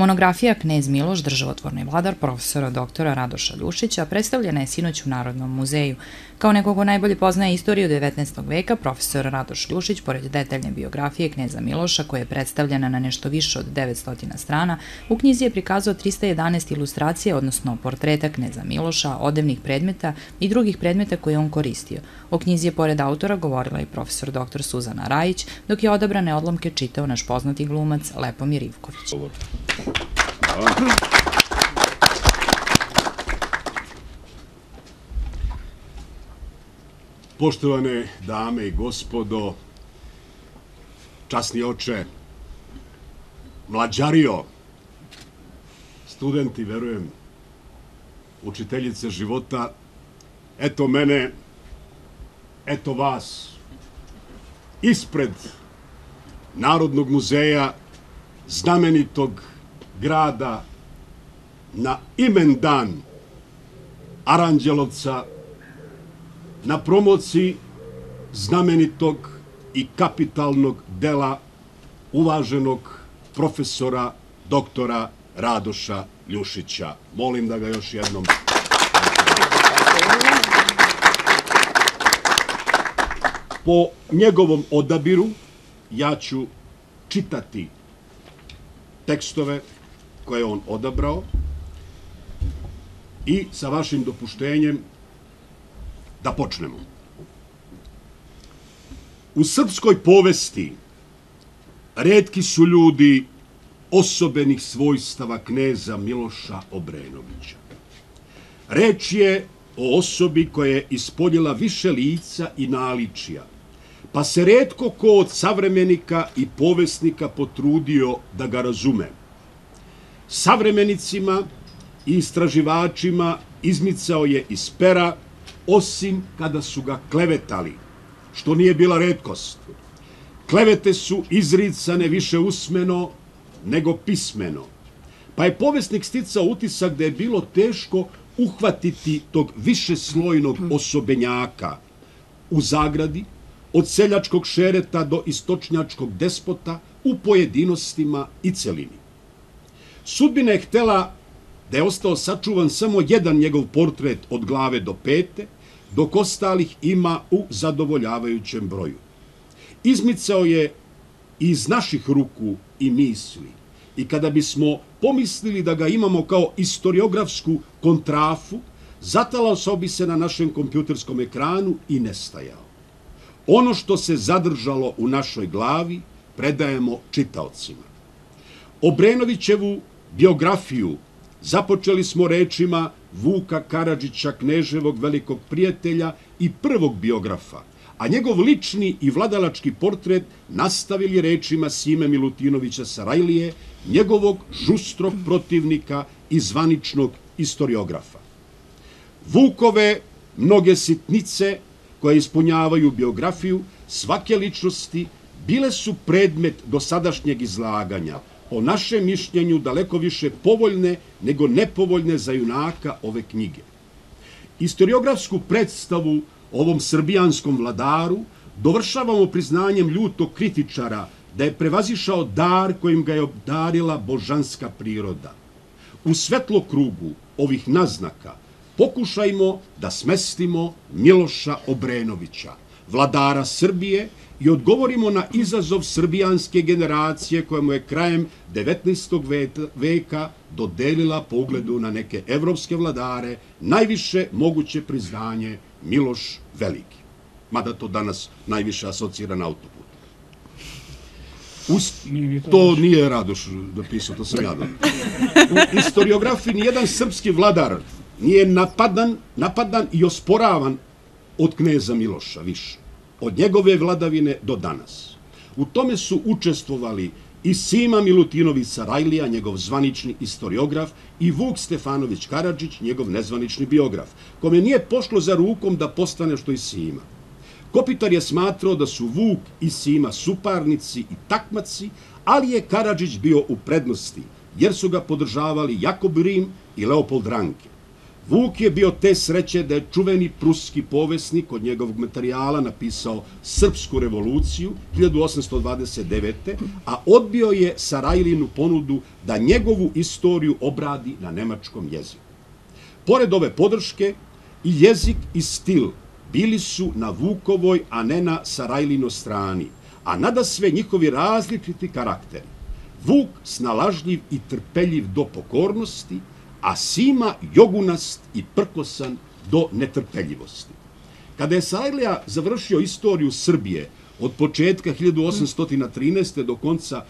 Monografija Knez Miloš, državotvorni vladar profesora doktora Radoša Ljušića predstavljena je sinoć u Narodnom muzeju. Kao nekog ko najbolje poznaje istoriju 19. veka, profesor Radoš Ljušić, pored detaljne biografije Kneza Miloša, koja je predstavljena na nešto više od 900 strana, u knjizi je prikazao 311 ilustracija, odnosno portreta Kneza Miloša, odevnih predmeta i drugih predmeta koje je on koristio. O knjizi je pored autora govorila i profesor dr. Suzana Rajić, dok je odabrane odlomke čitao naš poznati glumac Lepomir Ivković. Poštovane dame i gospodo, časni oče, mlađario, studenti, verujem, učiteljice života, eto mene, eto vas, ispred Narodnog muzeja, znamenitog grada, na imendan Aranđelovca, na promociji znamenitog i kapitalnog dela uvaženog profesora doktora Radoša Ljušića. Molim da ga još jednom... Po njegovom odabiru ja ću čitati tekstove koje je on odabrao i sa vašim dopuštenjem da počnemo. U srpskoj povesti retki su ljudi osobenih svojstava kneza Miloša Obrenovića. Reč je o osobi koja je ispoljila više lica i naličija, pa se retko ko od savremenika i povesnika potrudio da ga razume. Savremenicima i istraživačima izmicao je iz pera, osim kada su ga klevetali, što nije bila retkost. Klevete su izricane više usmeno nego pismeno, pa je povesnik sticao utisak da je bilo teško uhvatiti tog višeslojnog osobenjaka u zagradi, od seljačkog šereta do istočnjačkog despota, u pojedinostima i celini. Sudbina je htela da je ostao sačuvan samo jedan njegov portret od glave do pete, dok ostalih ima u zadovoljavajućem broju. Izmicao je iz naših ruku i misli, i kada bismo pomislili da ga imamo kao istoriografsku kontrafu, zatalao bi se na našem kompjuterskom ekranu i nestajao. Ono što se zadržalo u našoj glavi predajemo čitaocima. Obrenovićevu biografiju započeli smo rečima Vuka Karadžića, Kneževog velikog prijatelja i prvog biografa, a njegov lični i vladalački portret nastavili rečima Sime Milutinovića Sarajlije, njegovog žustrog protivnika i zvaničnog istoriografa. Vukove mnoge sitnice koje ispunjavaju biografiju svake ličnosti bile su predmet dosadašnjeg izlaganja, po našem mišljenju daleko više povoljne nego nepovoljne za junaka ove knjige. Istoriografsku predstavu o ovom srbijanskom vladaru dovršavamo priznanjem ljutog kritičara da je prevazišao dar kojim ga je obdarila božanska priroda. U svetlokrugu ovih naznaka pokušajmo da smestimo Miloša Obrenovića, vladara Srbije, i odgovorimo na izazov srbijanske generacije koja mu je krajem 19. veka dodelila po ugledu na neke evropske vladare najviše moguće priznanje Miloš Veliki. Mada to danas najviše asocira na autoput. To nije Radoš napisao, to sam ja dao. U istoriografiji nijedan srpski vladar nije napadan i osporavan od kneza Miloša više, od njegove vladavine do danas. U tome su učestvovali i Sima Milutinović Sarajlija, njegov zvanični istoriograf, i Vuk Stefanović Karadžić, njegov nezvanični biograf, kome nije pošlo za rukom da postane što i Sima. Kopitar je smatrao da su Vuk i Sima suparnici i takmaci, ali je Karadžić bio u prednosti, jer su ga podržavali Jakub Rim i Leopold Ranke. Vuk je bio te sreće da je čuveni pruski povesnik od njegovog materijala napisao Srpsku revoluciju 1829. a odbio je Sarajlinu ponudu da njegovu istoriju obradi na nemačkom jeziku. Pored ove podrške, i jezik i stil bili su na Vukovoj, a ne na Sarajlinoj strani, a nadasve njihovi različiti karakteri. Vuk snalažljiv i trpeljiv do pokornosti, a Sima jogunast i prkosan do netrpeljivosti. Kada je Sarajlija završio istoriju Srbije od početka 1813. do konca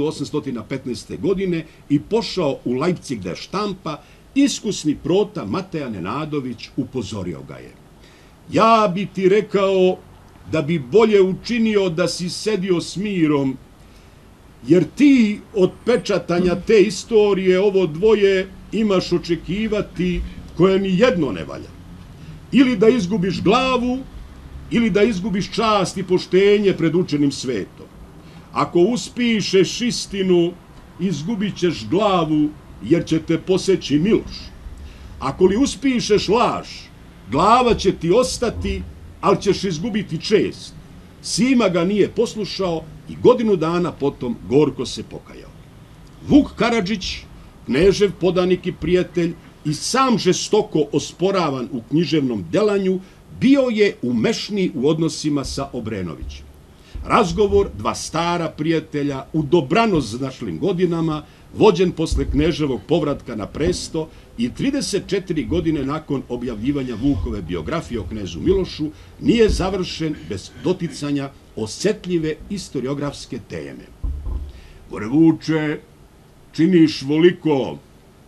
1815. godine i pošao u Leipzig da štampa, iskusni prota Mateja Nenadović upozorio ga je. Ja bi ti rekao da bi bolje učinio da si sedio s mirom, jer ti od pečatanja te istorije ovo dvoje imaš očekivati koje ni jedno ne valja. Ili da izgubiš glavu, ili da izgubiš čast i poštenje pred učenim svetom. Ako uspišeš istinu, izgubit ćeš glavu, jer će te poseći Miloš. Ako li uspišeš laž, glava će ti ostati, ali ćeš izgubiti čest. Sima ga nije poslušao i godinu dana potom gorko se pokajao. Vuk Karadžić, knežev podanik i prijatelj, i sam žestoko osporavan u književnom delanju, bio je umešniji u odnosima sa Obrenovićem. Razgovor dva stara prijatelja u dobrano znašlim godinama, vođen posle kneževog povratka na presto i 34 godine nakon objavljivanja Vukove biografije o knezu Milošu, nije završen bez doticanja osetljive istoriografske teme. Gore Vuče, činiš voliko,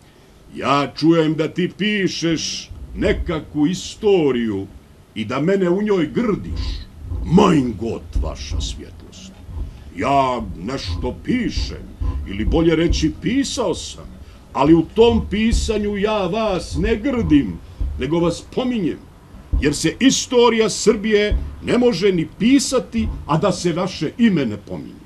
ja čujem da ti pišeš nekakvu istoriju i da mene u njoj grdiš. Mein Gott, vaša svjetlost. Ja nešto pišem, ili bolje reći pisao sam, ali u tom pisanju ja vas ne grdim, nego vas pominjem, jer se istorija Srbije ne može ni pisati, a da se vaše ime ne pominje.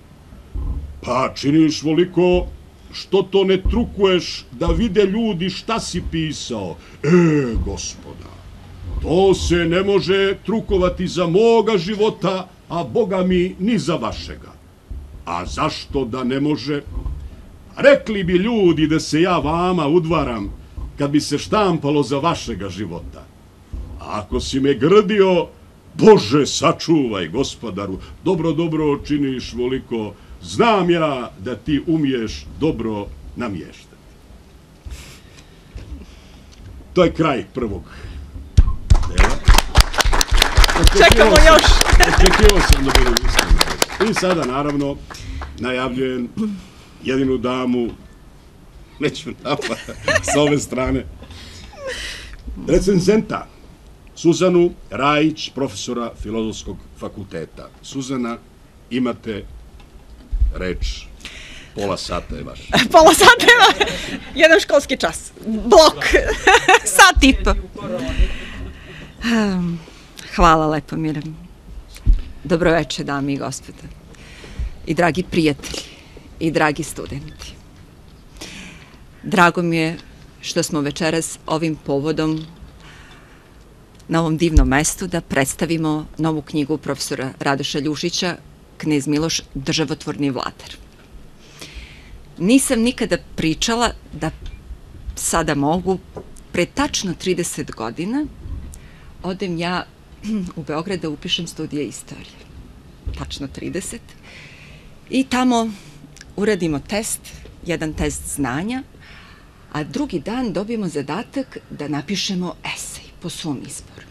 Pa činiš voliko, što to ne trukuješ da vide ljudi šta si pisao? Gospoda, to se ne može trukovati za moga života, a Boga mi ni za vašega. A zašto da ne može? Rekli bi ljudi da se ja vama udvaram kad bi se štampalo za vašega života. A ako si me grdio, Bože sačuvaj, gospodaru, dobro činiš voliko, znam ja da ti umiješ dobro namještati. To je kraj prvog dela. Čekamo još. Očekivao sam da budem iskreno. I sada, naravno, najavljujem jedinu damu, neću napad, s ove strane, recenzenta, Suzanu Rajić, profesora Filozofskog fakulteta. Suzana, imate reč. Pola sata je vaš. Pola sata je jedan školski čas. Blok. Sat i po. Hvala lepo, Miran. Dobroveče, dame i gospode. I dragi prijatelji. I dragi studenti. Drago mi je što smo večeras ovim povodom na ovom divnom mestu da predstavimo novu knjigu profesora Radoša Ljušića, Knez Miloš, državotvorni vladar. Nisam nikada pričala da sada mogu, pre tačno 30 godina, odem ja u Beograd da upišem studije istorije. Tačno 30. I tamo uradimo test, jedan test znanja, a drugi dan dobijemo zadatak da napišemo esej po svom izboru.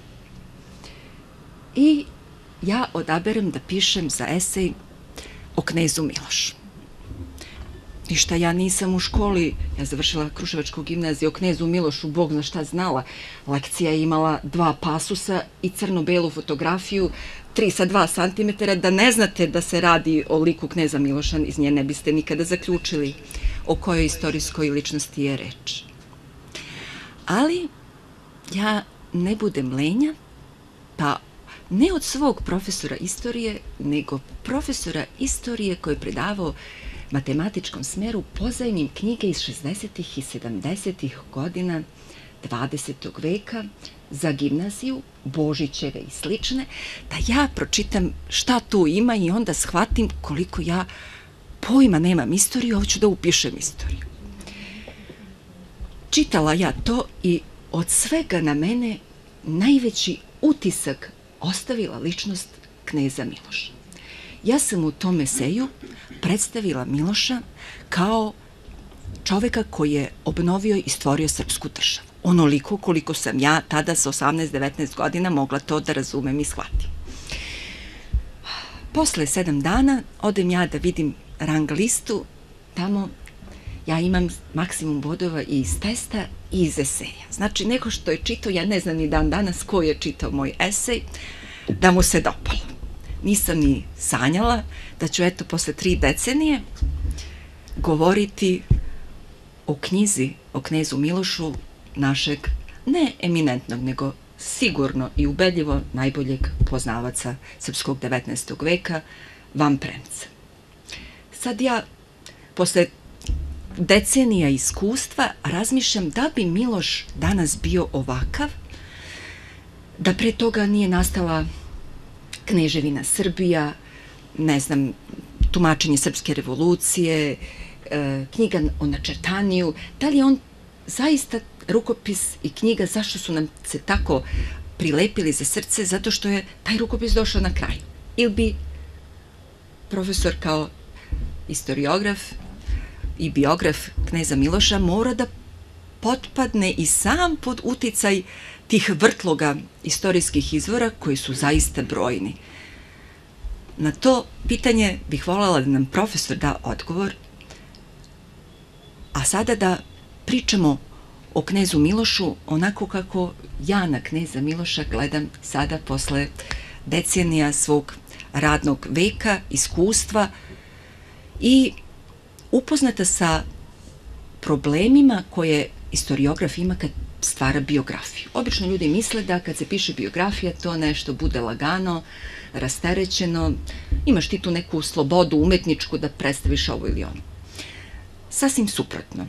I ja odaberem da pišem za esej o knezu Milošu. Ništa, ja nisam u školi, ja završila Kruševačku gimnaziju, o knezu Milošu, Bog zna šta znala. Lekcija je imala 2 pasusa i crno-belu fotografiju, 3 sa 2 santimetara, da ne znate da se radi o liku kneza Miloša, iz nje ne biste nikada zaključili o kojoj istorijskoj ličnosti je reč. Ali ja ne budem lenja, pa ne od svog profesora istorije, nego profesora istorije koji je predavao matematičkom smeru pozajmim knjige iz 60. i 70. godina 20. veka za gimnaziju, Božićeve i slične, da ja pročitam šta tu ima i onda shvatim koliko ja pojma nemam istoriju, hoću da upišem istoriju. Čitala ja to i od svega na mene najveći utisak ostavila ličnost kneza Miloša. Ja sam u tom eseju predstavila Miloša kao čoveka koji je obnovio i stvorio srpsku državu. Onoliko koliko sam ja tada sa 18-19 godina mogla to da razumem i shvatim. Posle 7 dana odem ja da vidim rang listu, tamo ja imam maksimum bodova i iz testa i iz eseja. Znači, neko što je čitao, ja ne znam ni dan danas ko je čitao moj esej, da mu se dopalo. Nisam ni sanjala da ću, eto, posle 3 decenije govoriti o knjizi, o knezu Milošu, našeg, ne eminentnog, nego sigurno i ubedljivo najboljeg poznavaca srpskog 19. veka, Van Premca. Sad ja, posle decenija iskustva, razmišljam da bi Miloš danas bio ovakav, da pre toga nije nastala Kneževina Srbija, ne znam, tumačenje srpske revolucije, knjiga o načertaniju, da li je on zaista rukopis i knjiga, zašto su nam se tako prilepili za srce, zato što je taj rukopis došao na kraj. Ili bi profesor kao istoriograf i biograf kneza Miloša mora da potpadne i sam pod uticaj tih vrtloga istorijskih izvora koji su zaista brojni. Na to pitanje bih voljela da nam profesor da odgovor, a sada da pričamo o knezu Milošu onako kako ja na kneza Miloša gledam sada posle decenija svog radnog veka, iskustva i upoznata sa problemima koje istoriograf ima kad stvara biografiju. Obično ljudi misle da kad se piše biografija to nešto bude lagano, rasterećeno, imaš ti tu neku slobodu umetničku da predstaviš ovo ili ono. Sasvim suprotno.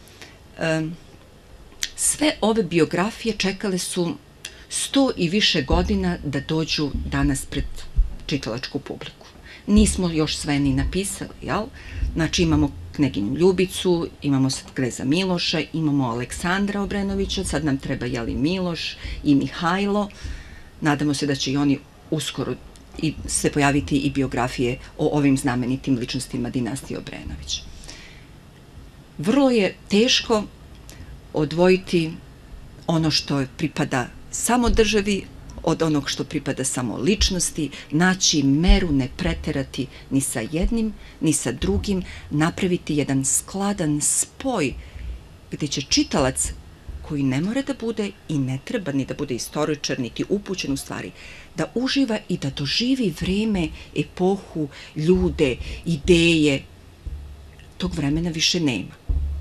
Sve ove biografije čekale su 100 i više godina da dođu danas pred čitalačku publiku. Nismo još sve ni napisali, jel? Znači imamo knjeginju Ljubicu, imamo sad kneza Miloša, imamo Aleksandra Obrenovića, sad nam treba i Miloš i Mihajlo. Nadamo se da će i oni uskoro se pojaviti i biografije o ovim znamenitim ličnostima dinastije Obrenović. Vrlo je teško odvojiti ono što pripada samo državi od onog što pripada samo ličnosti, naći meru, ne preterati ni sa jednim, ni sa drugim, napraviti jedan skladan spoj gde će čitalac, koji ne mora da bude i ne treba ni da bude istoričar, niti upućen u stvari, da uživa i da doživi vreme, epohu, ljude, ideje. Tog vremena više nema.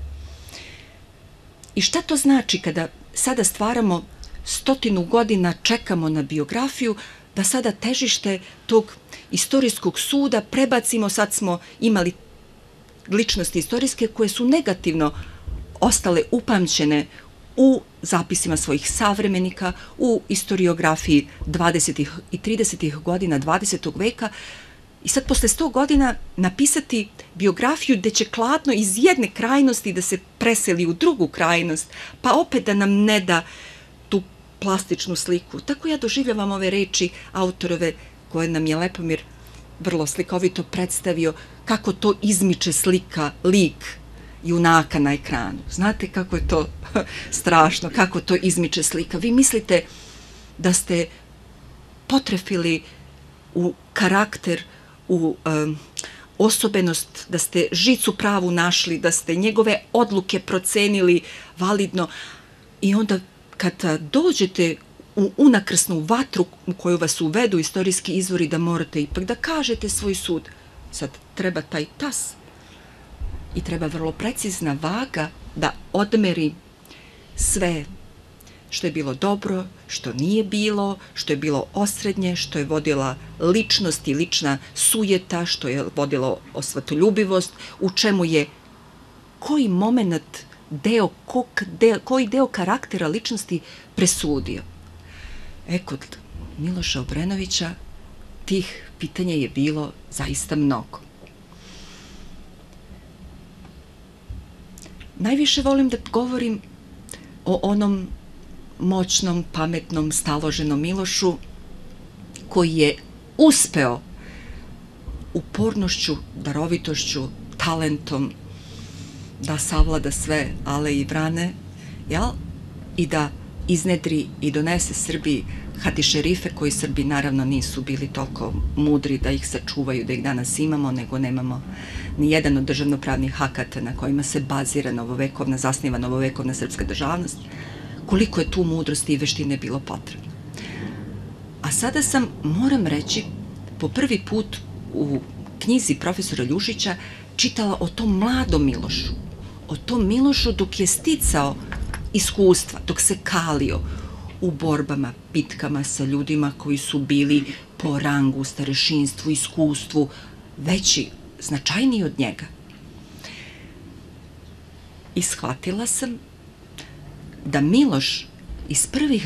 I šta to znači kada sada stvaramo 100 godina, čekamo na biografiju, da sada težište tog istorijskog suda prebacimo, sad smo imali ličnosti istorijske koje su negativno ostale upamćene u zapisima svojih savremenika, u istoriografiji 20. i 30. godina 20. veka, i sad posle 100 godina napisati biografiju gde će kladno iz jedne krajnosti da se preseli u drugu krajnost, pa opet da nam ne da tu plastičnu sliku. Tako ja doživljavam ove reči autorove koje nam je Lepomir vrlo slikovito predstavio, kako to izmiče slika, lik junaka na ekranu. Znate kako je to strašno, kako to izmiče slika. Vi mislite da ste potrefili u karakter, u osobenost, da ste žicu pravu našli, da ste njegove odluke procenili validno i onda kada dođete u unakrsnu vatru u koju vas uvedu istorijski izvori, da morate ipak da kažete svoj sud. Sad treba taj tas i treba vrlo precizna vaga da odmeri sve što je bilo dobro, što nije bilo, što je bilo osrednje, što je vodila ličnost i lična sujeta, što je vodilo osvatoljubivost, u čemu je koji moment koji deo karaktera ličnosti presudio. Kod Miloša Obrenovića tih pitanja je bilo zaista mnogo. Najviše volim da govorim o onom moćnom, pametnom, staloženom Milošu koji je uspeo upornošću, darovitošću, talentom da savlada sve ale i vrane, i da iznedri i donese Srbiji hatišerife koji Srbi naravno nisu bili toliko mudri da ih sačuvaju, da ih danas imamo, nego nemamo ni jedan od državnopravnih akata na kojima se bazira zasniva novovekovna srpska državnost, koliko je tu mudrosti i veštine bilo potrebno. A sada sam, moram reći, po prvi put u knjizi profesora Ljušića čitala o tom mladom Milošu, o tom Milošu dok je sticao iskustva, dok se kalio u borbama, bitkama sa ljudima koji su bili po rangu, starešinstvu, iskustvu, veći, značajniji od njega. I shvatila sam da Miloš iz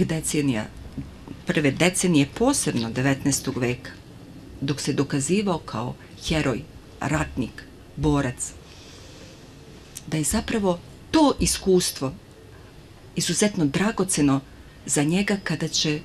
prve decenije posebno 19. veka, dok se dokazivao kao heroj, ratnik, borac, da je zapravo to iskustvo izuzetno dragoceno za njega kada će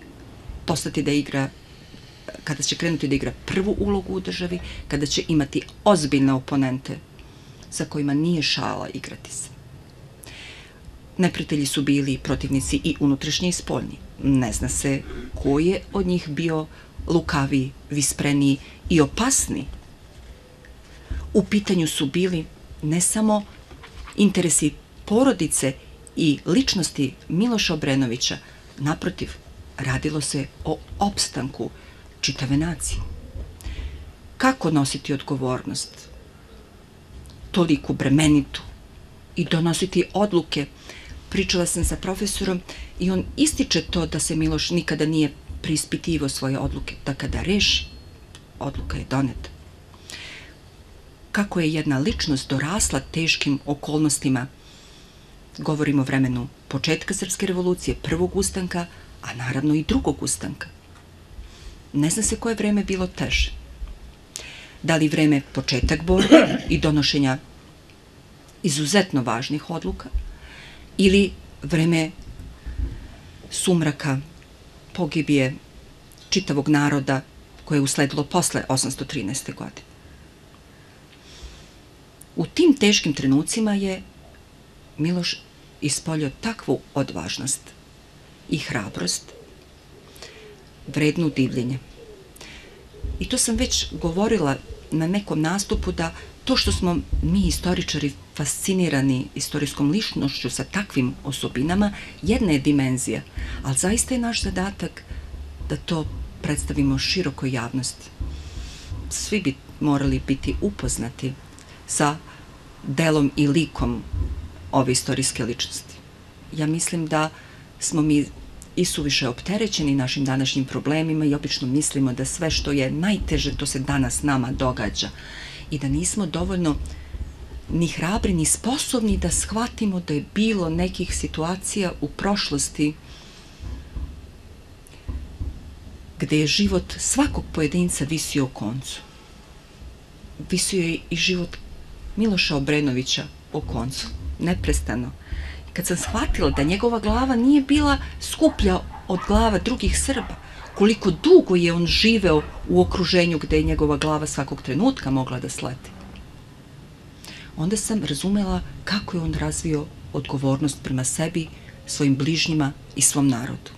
krenuti da igra prvu ulogu u državi, kada će imati ozbiljne oponente sa kojima nije šala igrati se. Neprijatelji su bili protivnici i unutrašnji i spoljni. Ne zna se ko je od njih bio lukaviji, vispreniji i opasniji. U pitanju su bili ne samo interesi porodice i ličnosti Miloša Obrenovića, naprotiv, radilo se o opstanku čitave nacije. Kako nositi odgovornost, toliku bremenitu, i donositi odluke? Pričala sam sa profesorom i on ističe to da se Miloš nikada nije preispitivao svoje odluke, da kada reši, odluka je doneta. Kako je jedna ličnost dorasla teškim okolnostima, govorimo o vremenu početka Srpske revolucije, prvog ustanka, a naravno i drugog ustanka. Ne zna se koje vreme bilo teže. Da li vreme početak borbe i donošenja izuzetno važnih odluka, ili vreme sumraka, pogibije čitavog naroda koje je usledilo posle 813. godine. U tim teškim trenucima je Miloš ispoljio takvu odvažnost i hrabrost, vrednu divljenja. I to sam već govorila na nekom nastupu, da to što smo mi istoričari fascinirani istorijskom ličnošću sa takvim osobinama, jedna je dimenzija, ali zaista je naš zadatak da to predstavimo širokoj javnosti. Svi bi morali biti upoznati sa delom i likom ove istorijske ličnosti. Ja mislim da smo mi i suviše opterećeni našim današnjim problemima i obično mislimo da sve što je najteže to se danas nama događa i da nismo dovoljno ni hrabri ni sposobni da shvatimo da je bilo nekih situacija u prošlosti gde je život svakog pojedinca visio u koncu. Visio je i život Miloša Obrenovića u koncu, neprestano. Kad sam shvatila da njegova glava nije bila skuplja od glava drugih Srba, koliko dugo je on živeo u okruženju gde je njegova glava svakog trenutka mogla da sleti, onda sam razumela kako je on razvio odgovornost prema sebi, svojim bližnjima i svom narodu.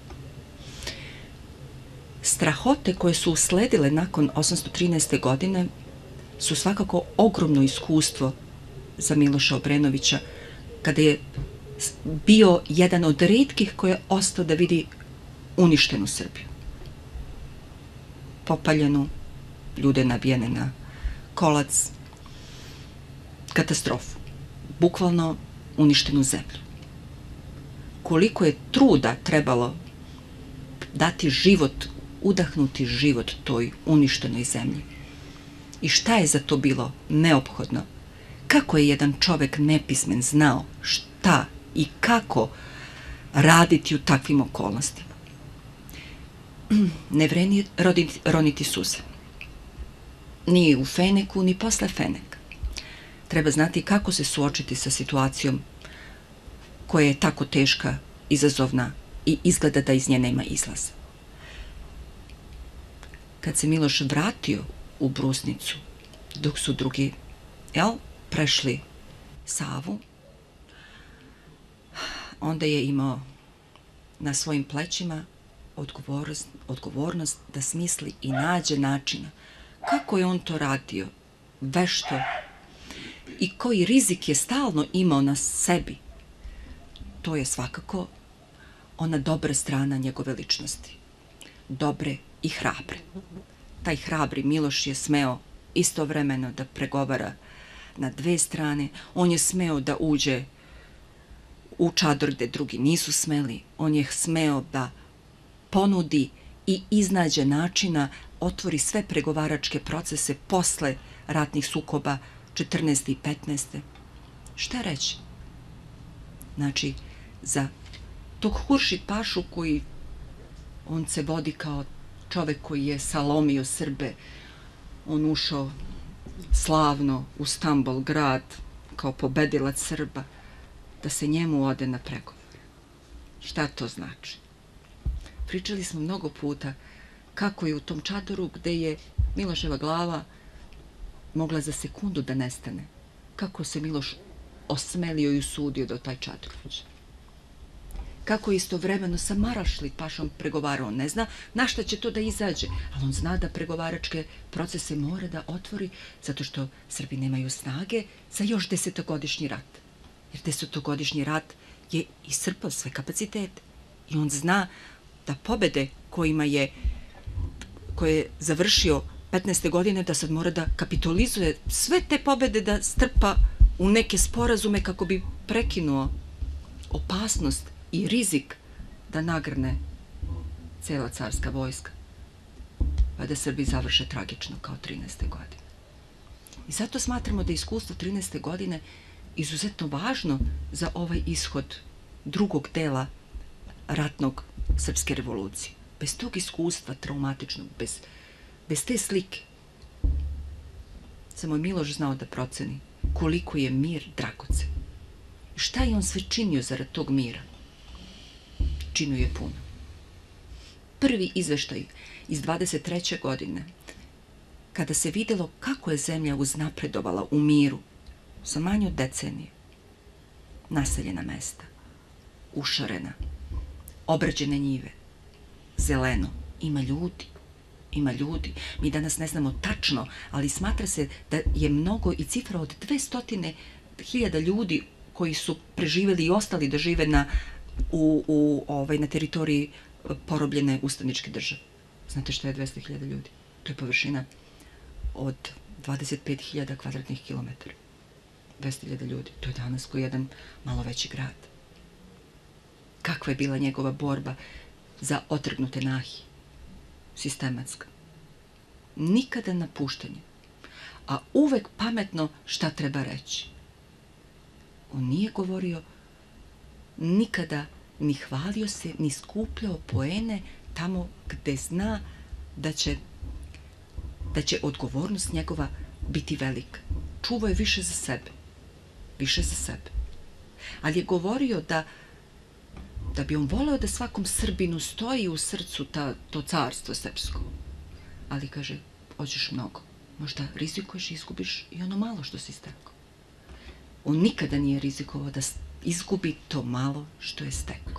Strahote koje su usledile nakon 813. godine su svakako ogromno iskustvo za Miloša Obrenovića, kada je bio jedan od retkih koji je ostao da vidi uništenu Srbiju. Popaljenu, ljude nabijene na kolac, katastrofu, bukvalno uništenu zemlju. Koliko je truda trebalo dati život, udahnuti život toj uništenoj zemlji. I šta je za to bilo neophodno? Kako je jedan čovek nepismen znao šta šta i kako raditi u takvim okolnostima. Ne vredi roniti suze. Ni u Feneku, ni posle Feneka. Treba znati kako se suočiti sa situacijom koja je tako teška, izazovna i izgleda da iz nje nema izlaza. Kad se Miloš vratio u Brusnicu, dok su drugi, prešli Savu, onda je imao na svojim plećima odgovornost da smisli i nađe načina kako je on to radio, vešto, i koji rizik je stalno imao na sebi. To je svakako ona dobra strana njegove ličnosti. Dobre i hrabre. Taj hrabri Miloš je smeo istovremeno da pregovara na dve strane. On je smeo da uđe u čador gde drugi nisu smeli. On je smeo da ponudi i iznađe načina, otvori sve pregovaračke procese posle ratnih sukoba 14. i 15. Šta reći? Znači, za tog Huršid Pašu koji on se vodi kao čovek koji je salomio Srbe, on ušao slavno u Stambol grad kao pobedilac Srba, da se njemu ode na pregovor. Šta to znači? Pričali smo mnogo puta kako je u tom čadoru gde je Miloševa glava mogla za sekundu da nestane, kako se Miloš osmelio i usudio da u taj čador uđe. Kako je istovremeno sa Marašli Pašom pregovarao, on ne zna na šta će to da izađe, ali on zna da pregovaračke procese mora da otvori, zato što Srbi nemaju snage za još 10-godišnji rat. Jer 10-godišnji rat je iscrpao sve kapacitete. I on zna da pobede koje je završio 15. godine, da sad mora da kapitalizuje sve te pobede, da strpa u neke sporazume kako bi prekinuo opasnost i rizik da nagrne cela carska vojska, pa da Srbi završe tragično kao 13. godine. I zato smatramo da je iskustvo 13. godine izuzetno važno za ovaj ishod drugog dela ratnog srpske revolucije. Bez tog iskustva traumatičnog, bez te slike, samo je Miloš znao da proceni koliko je mir dragocen. I šta je on sve činio zarad tog mira? Činio je puno. Prvi izveštaj iz 23. godine, kada se videlo kako je zemlja uznapredovala u miru, za manje od decenije, naseljena mesta, ušarena, obrađene njive, zeleno, ima ljudi. Mi danas ne znamo tačno, ali smatra se da je mnogo i cifra od 200.000 ljudi koji su preživeli i ostali da žive na teritoriji porobljene ustaničke države. Znate šta je 200.000 ljudi? To je površina od 25.000 kvadratnih kilometara. 200.000 ljudi. To je danas koji je jedan malo veći grad. Kakva je bila njegova borba za otrgnute nahije? Sistematska. Nikada napuštanje, a uvek pametno šta treba reći. On nije govorio nikada, ni hvalio se, ni skupljao poene tamo gde zna da će odgovornost njegova biti velika. Čuvao je više za sebe. Ali je govorio da bi on voleo da svakom Srbinu stoji u srcu to carstvo srpsko. Ali kaže, hoćeš mnogo. Možda rizikuješ i izgubiš i ono malo što si stekao. On nikada nije rizikovao da izgubi to malo što je stekao.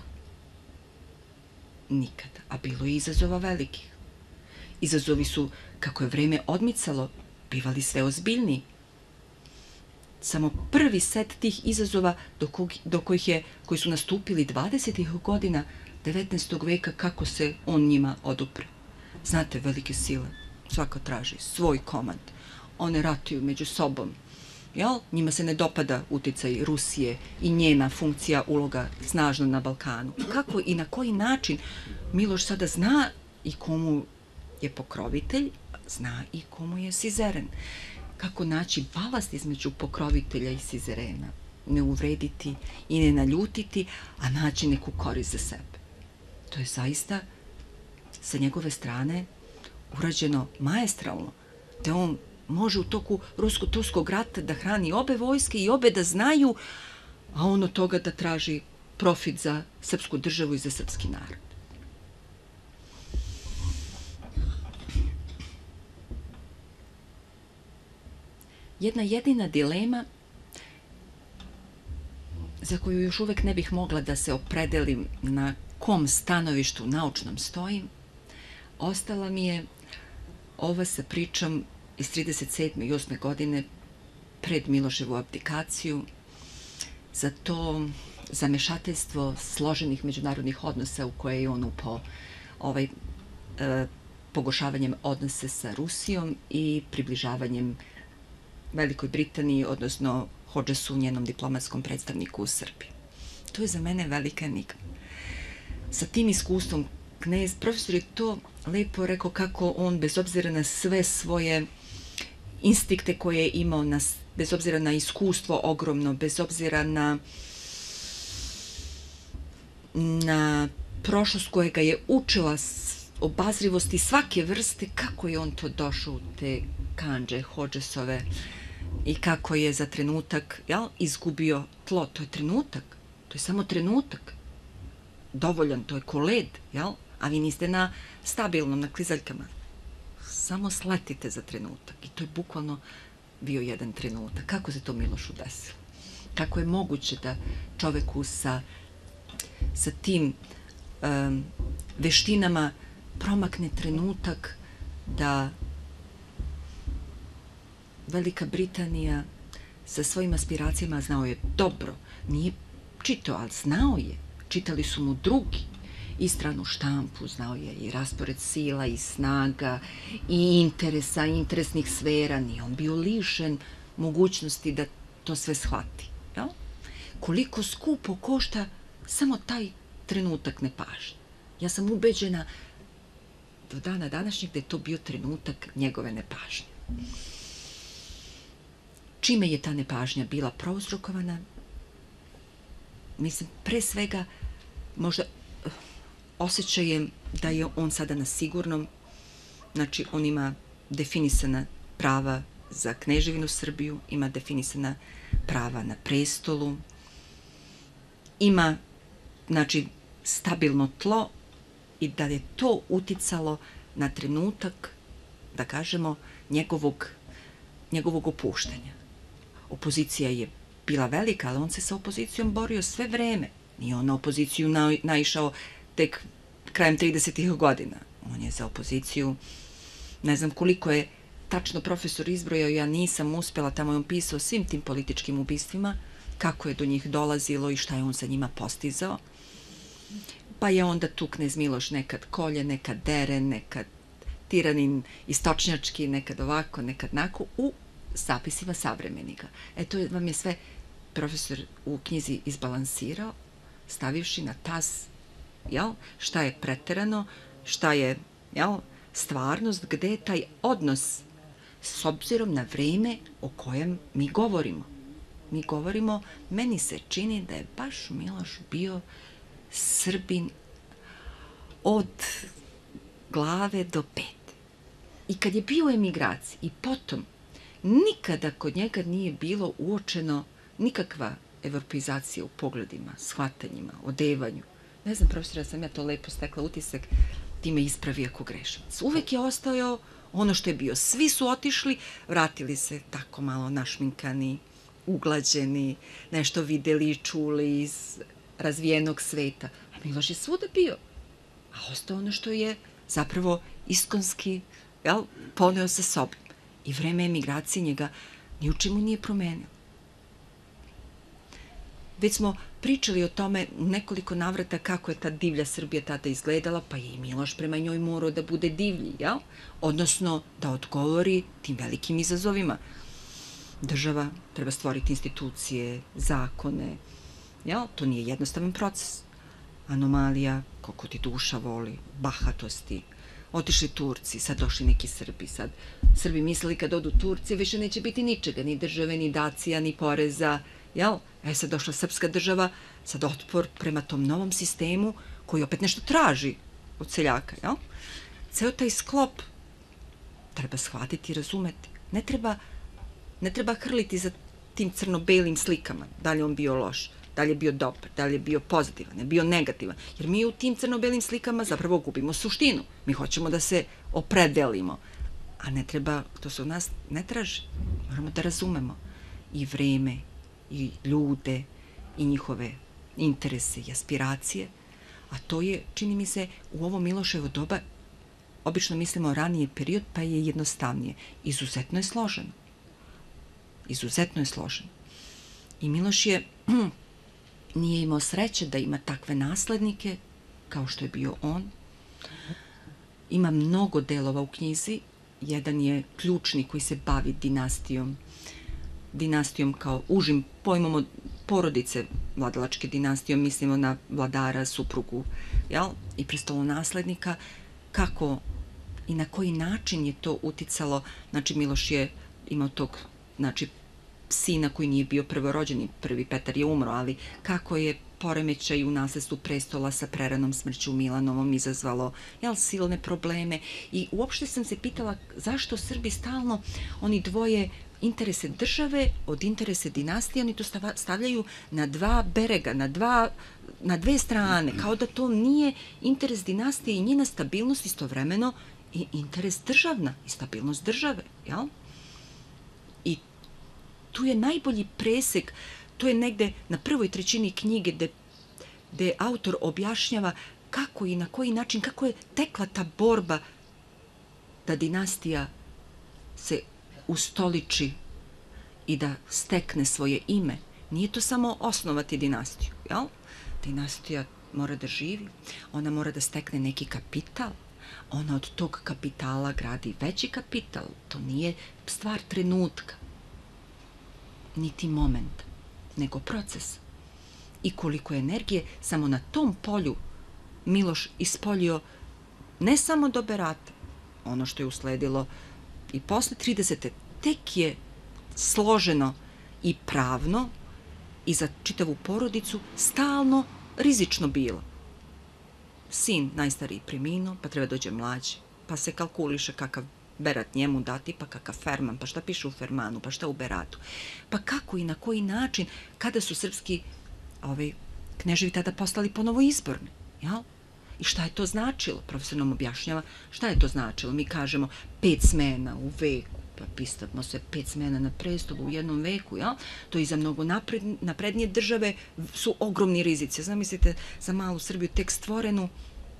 Nikada. A bilo je izazova velikih. Izazovi su, kako je vreme odmicalo, bivali sve ozbiljniji. Samo prvi set tih izazova koji su nastupili 20. godina 19. veka, kako se on njima odupre. Znate, velike sile, svaka traži svoj komand. One ratuju među sobom. Njima se ne dopada uticaj Rusije i njena funkcija, uloga snažno na Balkanu. Kako i na koji način Miloš sada zna i komu je pokrovitelj, zna i komu je sizeren. Kako naći balast između pokrovitelja i sizerena. ne uvrediti i ne naljutiti, a naći neku korist za sebe. To je zaista sa njegove strane urađeno maestralno, da on može u toku rusko-turskog rata da hrani obe vojske i obe da znaju, a on od toga da traži profit za srpsku državu i za srpski narod. Jedna jedina dilema za koju još uvek ne bih mogla da se opredelim na kom stanovištu naučnom stojim, ostala mi je ova sa pričom iz 37. i 8. godine pred Miloševu abdikaciju za to zamešateljstvo složenih međunarodnih odnosa u koje je on upao pogoršavanjem odnose sa Rusijom i približavanjem Velikoj Britaniji, odnosno Hodžesu, njenom diplomatskom predstavniku u Srbiji. To je za mene velika enigma. Sa tim iskustvom profesor je to lepo rekao kako on, bez obzira na sve svoje instinkte koje je imao, bez obzira na iskustvo ogromno, bez obzira na prošlost koja ga je učila obazrivosti svake vrste, kako je on to došao u te kandže Hodžesove i kako je za trenutak izgubio tlo. To je trenutak, to je samo trenutak. Dovoljan, to je ko led, a vi niste na stabilnom, na klizaljkama. Samo sletite za trenutak. I to je bukvalno bio jedan trenutak. Kako se to Milošu desilo? Kako je moguće da čoveku sa tim veštinama promakne trenutak da Velika Britanija sa svojim aspiracijama, znao je dobro, nije čitao, ali znao je, čitali su mu drugi, i stranu štampu, znao je i raspored sila i snaga i interesa, interesnih sfera, nije on bio lišen mogućnosti da to sve shvati. Koliko skupo košta samo taj trenutak nepažnje. Ja sam ubeđena do dana današnjeg da je to bio trenutak njegove nepažnje. Čime je ta nepažnja bila prouzrokovana? Mislim, pre svega, možda osjećajem da je on sada na sigurnom, znači on ima definisana prava za Kneževinu Srbiju, ima definisana prava na prestolu, ima, znači, stabilno tlo i da je to uticalo na trenutak, da kažemo, njegovog opuštanja. Opozicija je bila velika, ali on se sa opozicijom borio sve vreme. Nije on na opoziciju naišao tek krajem 30. godina. On je za opoziciju, ne znam koliko je tačno profesor izbrojao, ja nisam uspela, tamo je on pisao svim tim političkim ubistvima, kako je do njih dolazilo i šta je on sa njima postizao. Pa je onda tu knez Miloš nekad kolje, nekad dere, nekad tiranin istočnjački, nekad ovako, nekad nako, u zapisima savremenika. To vam je sve profesor u knjizi izbalansirao, stavivši na tas šta je preterano, šta je stvarnost, gde je taj odnos s obzirom na vreme o kojem mi govorimo. Mi govorimo, meni se čini da je baš Miloš bio Srbin od glave do pete. I kad je bio u emigraciji i potom, nikada kod njega nije bilo uočeno nikakva evropeizacija u pogledima, shvatanjima, odevanju. Ne znam, profesor, sam ja to lepo stekla utisak, ti me ispravi ako grešim. Uvek je ostao ono što je bio. Svi su otišli, vratili se tako malo našminkani, uglađeni, nešto videli i čuli iz razvijenog sveta. A Miloš je svuda bio. A ostao ono što je zapravo iskonski poneo sa sobom. I vreme emigracije njega ni u čemu nije promenilo. Već smo pričali o tome u nekoliko navrata kako je ta divlja Srbija tada izgledala, pa je i Miloš prema njoj morao da bude divlji, odnosno da odgovori tim velikim izazovima. Država treba stvoriti institucije, zakone, to nije jednostavan proces. Anomalija, koliko ti duša voli, bahatosti, otišli Turci, sad došli neki Srbi, sad Srbi mislili kad odu Turci više neće biti ničega, ni države, ni dacija, ni poreza, jel? Sad došla srpska država, sad otpor prema tom novom sistemu koji opet nešto traži od seljaka, jel? Ceo taj sklop treba shvatiti i razumeti. Ne treba hrliti za tim crno-belim slikama, da li on bio loš, da li je bio dobar, da li je bio pozitivan, je bio negativan. Jer mi u tim crno-belim slikama zapravo gubimo suštinu. Mi hoćemo da se opredelimo. A ne treba, to se od nas ne traži. Moramo da razumemo i vreme, i ljude, i njihove interese i aspiracije. A to je, čini mi se, u ovo Miloševo doba, obično mislimo raniji period, pa je jednostavnije. Izuzetno je složeno. Izuzetno je složeno. I Miloš nije imao sreće da ima takve naslednike, kao što je bio on. Ima mnogo delova u knjizi. Jedan je ključni koji se bavi dinastijom kao užim pojmom od porodice vladalačke dinastijom, mislimo na vladara, suprugu, jel? I prestolonaslednika, kako i na koji način je to uticalo. Znači, Miloš je imao tog, znači, sina koji nije bio prvorođeni, prvi Petar je umro, ali kako je poremećaj u nasledstvu prestola sa preranom smrću Milanovom izazvalo, jel, silne probleme. I uopšte sam se pitala zašto Srbi stalno, oni dvoje interese države od interese dinastije, oni to stavljaju na dva berega, na dve strane, kao da to nije interes dinastije i njena stabilnost istovremeno i interes državna i stabilnost države, jel? I tu je najbolji presek, to je negde na prvoj trećini knjige gde autor objašnjava kako i na koji način, kako je tekla ta borba da dinastija se ustoliči i da stekne svoje ime. Nije to samo osnovati dinastiju, jel? Dinastija mora da živi, ona mora da stekne neki kapital, ona od tog kapitala gradi veći kapital, to nije stvar trenutka, niti momenta, nego proces. I koliko je energije samo na tom polju Miloš ispoljio ne samo do Berata, ono što je usledilo i posle 30. tek je složeno i pravno i za čitavu porodicu stalno rizično bilo. Sin najstariji preminuo, pa treba dođe mlađi, pa se kalkuliše kakav Berat njemu dati, pa kakav Ferman, pa šta piše u Fermanu, pa šta u Beratu. Pa kako i na koji način, kada su srpski kneževi tada postali ponovo izborni, jel? I šta je to značilo? Profesor nam objašnjava šta je to značilo. Mi kažemo 5 smena u veku, pa pistavimo se 5 smena na prestolu u jednom veku, jel? To i za mnogo naprednije države su ogromni rizici. Zamislite za malu Srbiju tek stvorenu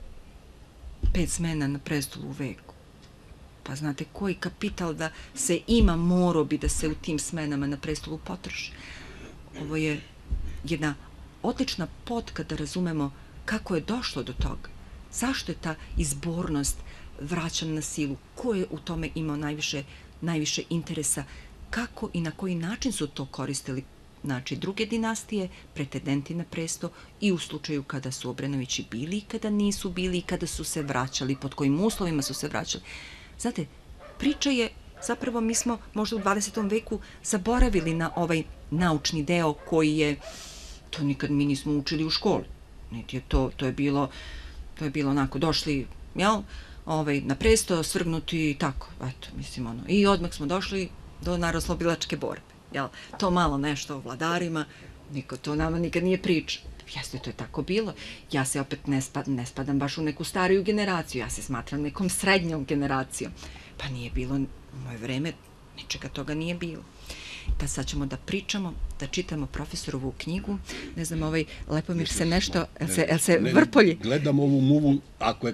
5 smena na prestolu u veku. Pa znate koji kapital da se ima morao bi da se u tim smenama na prestolu potroši. Ovo je jedna odlična potka da razumemo kako je došlo do toga. Zašto je ta izbornost vraćana na silu? Ko je u tome imao najviše interesa? Kako i na koji način su to koristili, znači, druge dinastije, pretendenti na presto i u slučaju kada su Obrenovići bili i kada nisu bili i kada su se vraćali, pod kojim uslovima su se vraćali. Znate, priča je, zapravo mi smo možda u 20. veku zaboravili na ovaj naučni deo koji je, to nikad mi nismo učili u školi. Niti je to je bilo onako, došli, jel, na presto, svrgnuti i tako, eto, mislim, ono. I odmah smo došli do narodnooslobodilačke borbe, jel. To malo nešto o vladarima, niko to nama nikad nije priča. Jeste, to je tako bilo. Ja se opet ne spadam baš u neku stariju generaciju, ja se smatram nekom srednjom generacijom. Pa nije bilo, u moje vreme, ničega toga nije bilo. Pa sad ćemo da pričamo, da čitamo profesorovu knjigu. Ne znam, Lepomir se nešto, el se vrpolji? Gledam ovu muvu, ako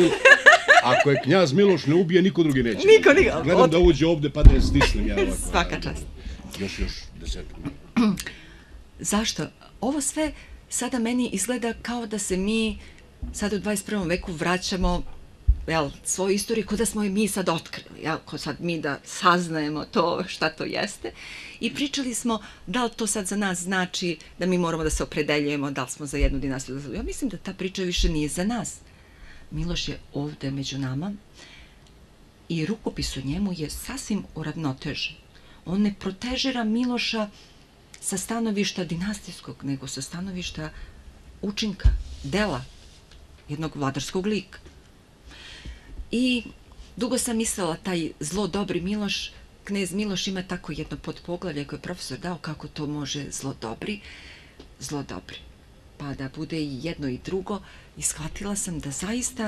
je knjaz Miloš ne ubije, niko drugi neće. Niko. Gledam da uđe ovde pa da je stisnem ja ovako. Svaka čast. Još 10 minuta. Zašto? Ovo sve sada meni izgleda kao da se mi sada u 21. veku vraćamo, jel, svoju istoriju, kao da smo je mi sad otkrili, jel, kao sad mi da saznajemo to, šta to jeste. I pričali smo da li to sad za nas znači da mi moramo da se opredeljujemo, da li smo za jednu dinastiju. Ja mislim da ta priča više nije za nas. Miloš je ovde među nama i rukopis o njemu je sasvim uravnotežen. On ne protežira Miloša sa stanovišta dinastijskog, nego sa stanovišta učinka, dela jednog vladarskog lika. I dugo sam mislila, taj zlo dobri Miloš, knez Miloš ima tako jedno podpoglavlje koje je profesor dao kako to može zlo dobri, pa da bude i jedno i drugo, i shvatila sam da zaista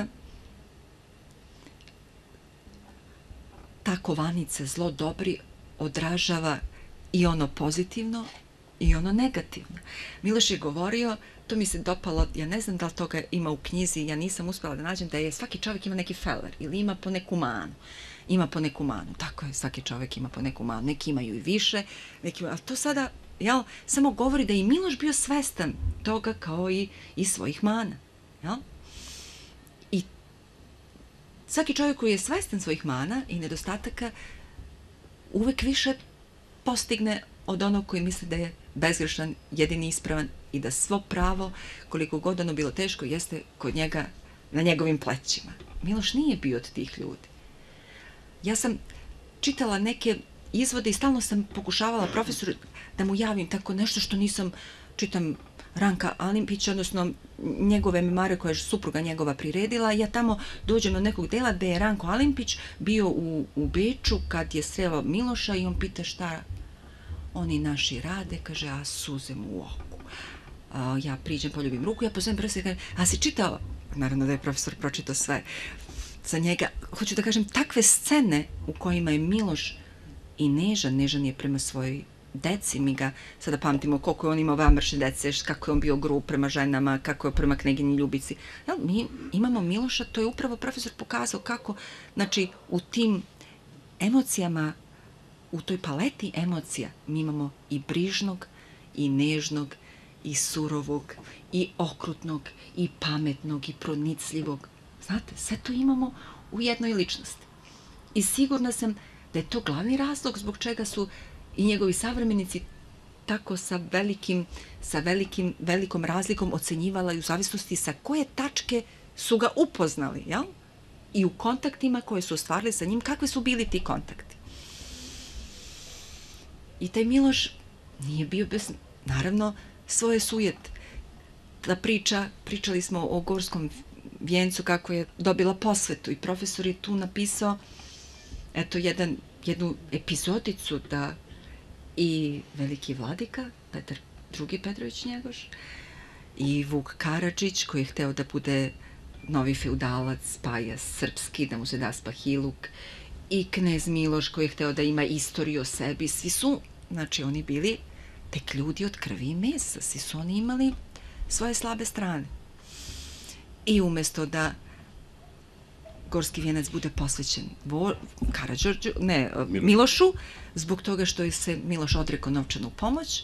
ta kovanica zlo dobri odražava i ono pozitivno i ono negativno. Miloš je govorio, to mi se dopalo, ja ne znam da li toga ima u knjizi, ja nisam uspela da nađem, da je svaki čovjek ima neki feler ili ima po neku manu. Ima po neku manu, tako je, svaki čovjek ima po neku manu, neki imaju i više, ali to sada, jel, samo govori da je i Miloš bio svestan toga kao i svojih mana, jel? I svaki čovjek koji je svestan svojih mana i nedostataka uvek više postigne od onog koji misli da je bezgrešan, jedini ispravan i da svo pravo, koliko god ono bilo teško, jeste kod njega, na njegovim plećima. Miloš nije bio od tih ljudi. Ja sam čitala neke izvode i stalno sam pokušavala profesoru da mu javim tako nešto što nisam, čitam Ranka Alimpića, odnosno njegove memare koje je supruga njegova priredila, ja tamo dođem do nekog dela gde je Ranko Alimpić bio u Beču kad je sreo Miloša i on pita šta oni naši rade, kaže, a suze mu u oku. Ja priđem, poljubim ruku, ja pozovem profesor i kažem, a si čitao? Naravno da je profesor pročitao sve za njega. Hoću da kažem, takve scene u kojima je Miloš i nežan je prema svojoj deci, mi ga sada pamtimo koliko je on imao vamrše dece, kako je on bio grub prema ženama, kako je prema knjeginji Ljubici. Mi imamo Miloša, to je upravo profesor pokazao kako, znači, u tim emocijama, u toj paleti emocija mi imamo i brižnog, i nežnog, i surovog, i okrutnog, i pametnog, i pronicljivog. Znate, sve to imamo u jednoj ličnosti. I sigurna sam da je to glavni razlog zbog čega su i njegovi savremenici tako sa velikom razlikom ocenjivala i u zavisnosti sa koje tačke su ga upoznali, jel? I u kontaktima koje su ostvarili sa njim, kakve su bili ti kontakti. I taj Miloš nije bio bez, naravno, svoje sujete. Da pričali smo o Gorskom vijencu, kako je dobila posvetu i profesor je tu napisao, eto, jednu epizodicu da i veliki vladika, Petar II. Petrović Njegoš, i Vuk Karadžić, koji je hteo da bude novi feudalac, spaja srpski, da mu se da spahiluk, i knez Miloš, koji je hteo da ima istoriju o sebi, svi su, znači, oni bili tek ljudi od krvi i mesa, svi su oni imali svoje slabe strane. I umesto da Gorski vijenac bude posvećen Milošu, zbog toga što je se Miloš odrekao novčanu pomoć,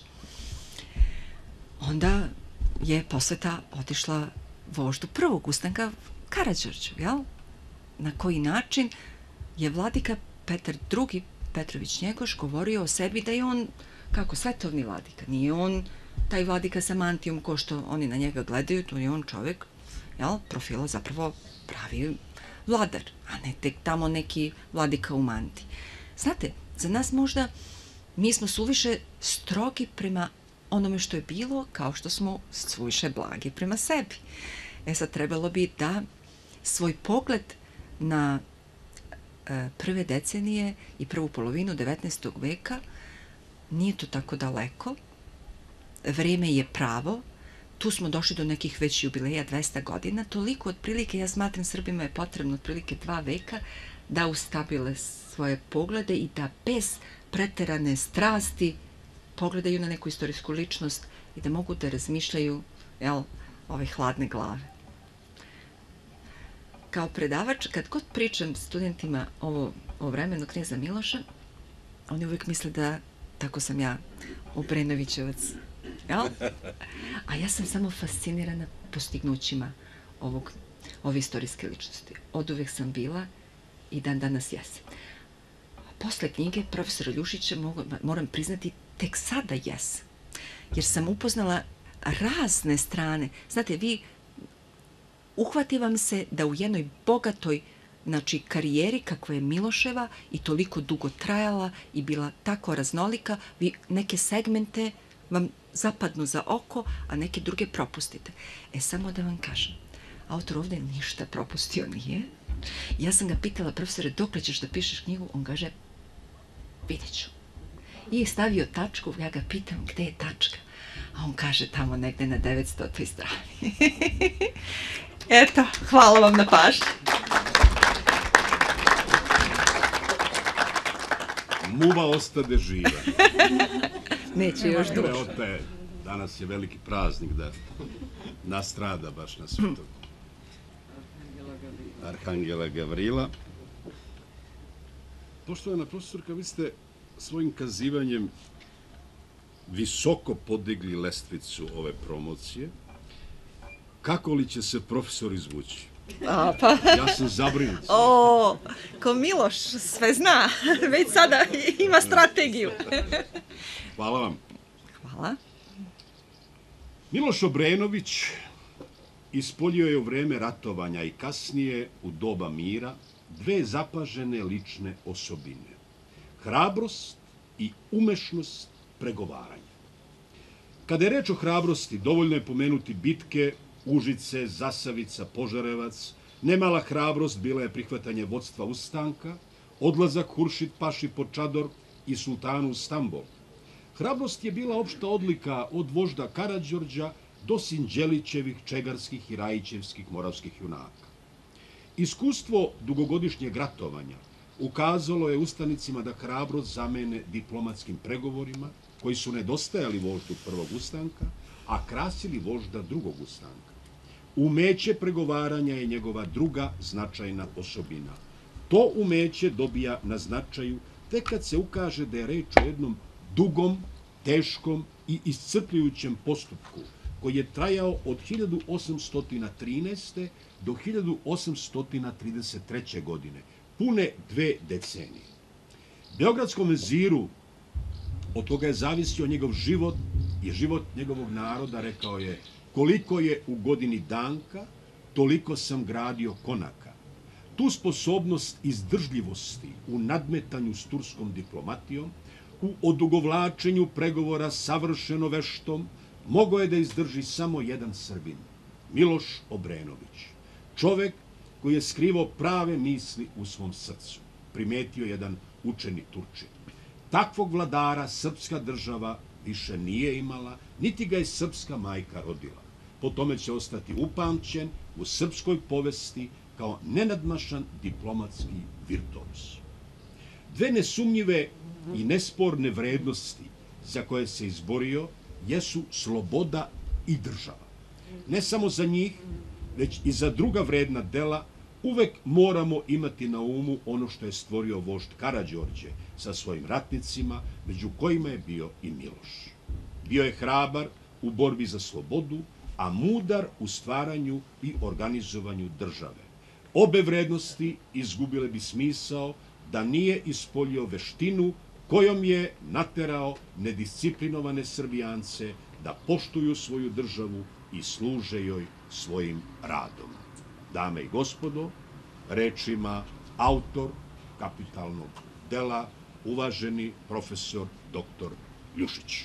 onda je posveta otišla voždu prvog ustanka Karađorđu, jel? Na koji način je vladika Petar II. Petrović Njegoš govorio o sebi da je on, kako, svetovni vladika. Nije on taj vladika sa mantijom ko što oni na njega gledaju, to je on čovjek, jel, profila zapravo pravi vladar, a ne tek tamo neki vladika u mantiji. Znate, za nas možda mi smo suviše strogi prema onome što je bilo, kao što smo suviše blagi prema sebi. Sad trebalo bi da svoj pogled na prve decenije i prvu polovinu 19. veka, nije to tako daleko, vreme je pravo, tu smo došli do nekih već jubileja 200 godina, toliko otprilike, ja smatram, Srbima je potrebno otprilike 2 veka da ustabile svoje poglede i da bez preterane strasti pogledaju na neku istorijsku ličnost i da mogu da razmišljaju, jel, ove hladne glave. Kao predavač, kad god pričam studentima o vremenu kneza Miloša, oni uvijek misle da tako sam ja Obrenovićevac, jel? A ja sam samo fascinirana postignućima ove istorijske ličnosti. Od uvek sam bila i dan danas jesam. Posle knjige profesora Ljušića moram priznati tek sada jesam, jer sam upoznala razne strane. Znate, uhvati vam se da u jednoj bogatoj, znači, karijeri kakva je Miloševa i toliko dugo trajala i bila tako raznolika, vi neke segmente vam zapadnu za oko, a neke druge propustite. Samo da vam kažem, autor ovde ništa propustio nije. Ja sam ga pitala, profesore, dokle ćeš da pišeš knjigu? On kaže, vidjet ću. I je stavio tačku, ja ga pitam, gde je tačka? A on kaže, tamo negde na 900. strani. Eto, hvala vam na pažnju. Muva ostade živa. Neće još dužo. Danas je veliki praznik da nastrada baš na svetog Arhangela Gavrila. Poštovana profesorka, vi ste svojim kazivanjem visoko podigli lestvicu ove promocije. Kako li će se profesor izvući? Ja sam zabrinut. Ko Miloš sve zna, već sada ima strategiju. Hvala vam. Hvala. Miloš Obrenović ispoljio je u vreme ratovanja i kasnije u doba mira dve zapažene lične osobine. Hrabrost i umešnost pregovaranja. Kada je reč o hrabrosti, dovoljno je pomenuti bitke Užice, Zasavica, Požarevac. Nemala hrabrost bila je prihvatanje vodstva ustanka, odlazak Huršid Paši pod čador i sultanu u Stambol. Hrabrost je bila opšta odlika od vožda Karađorđa do Sinđelićevih, Čegarskih i Rajićevskih moravskih junaka. Iskustvo dugogodišnjeg ratovanja ukazalo je ustanicima da hrabrost zamene diplomatskim pregovorima, koji su nedostajali voždu prvog ustanka, a krasili vožda drugog ustanka. Umeće pregovaranja je njegova druga značajna osobina. To umeće dobija na značaju tek kad se ukaže da je reč o jednom dugom, teškom i iscrpljujućem postupku koji je trajao od 1813. do 1833. godine, pune 2 decenije. Beogradskom veziru, od koga je zavisio njegov život i život njegovog naroda, rekao je: koliko je u godini danka, toliko sam gradio konaka. Tu sposobnost izdržljivosti u nadmetanju s turskom diplomatijom, u odugovlačenju pregovora savršeno veštom, mogao je da izdrži samo jedan Srbin, Miloš Obrenović. Čovek koji je skrivao prave misli u svom srcu, primetio jedan učeni Turčin. Takvog vladara srpska država više nije imala, niti ga je srpska majka rodila. Po tome će ostati upamćen u srpskoj povesti kao nenadmašan diplomatski virtuoz. 2 nesumnjive i nesporne vrednosti za koje se izborio jesu sloboda i država. Ne samo za njih, već i za druga vredna dela uvek moramo imati na umu ono što je stvorio vožd Karađorđe sa svojim ratnicima, među kojima je bio i Miloš. Bio je hrabar u borbi za slobodu, a mudar u stvaranju i organizovanju države. Obe vrednosti izgubile bi smisao da nije ispoljio veštinu kojom je naterao nedisciplinovane Srbijance da poštuju svoju državu i služe joj svojim radom. Dame i gospodo, reč ima autor kapitalnog dela, uvaženi profesor dr. Ljušić.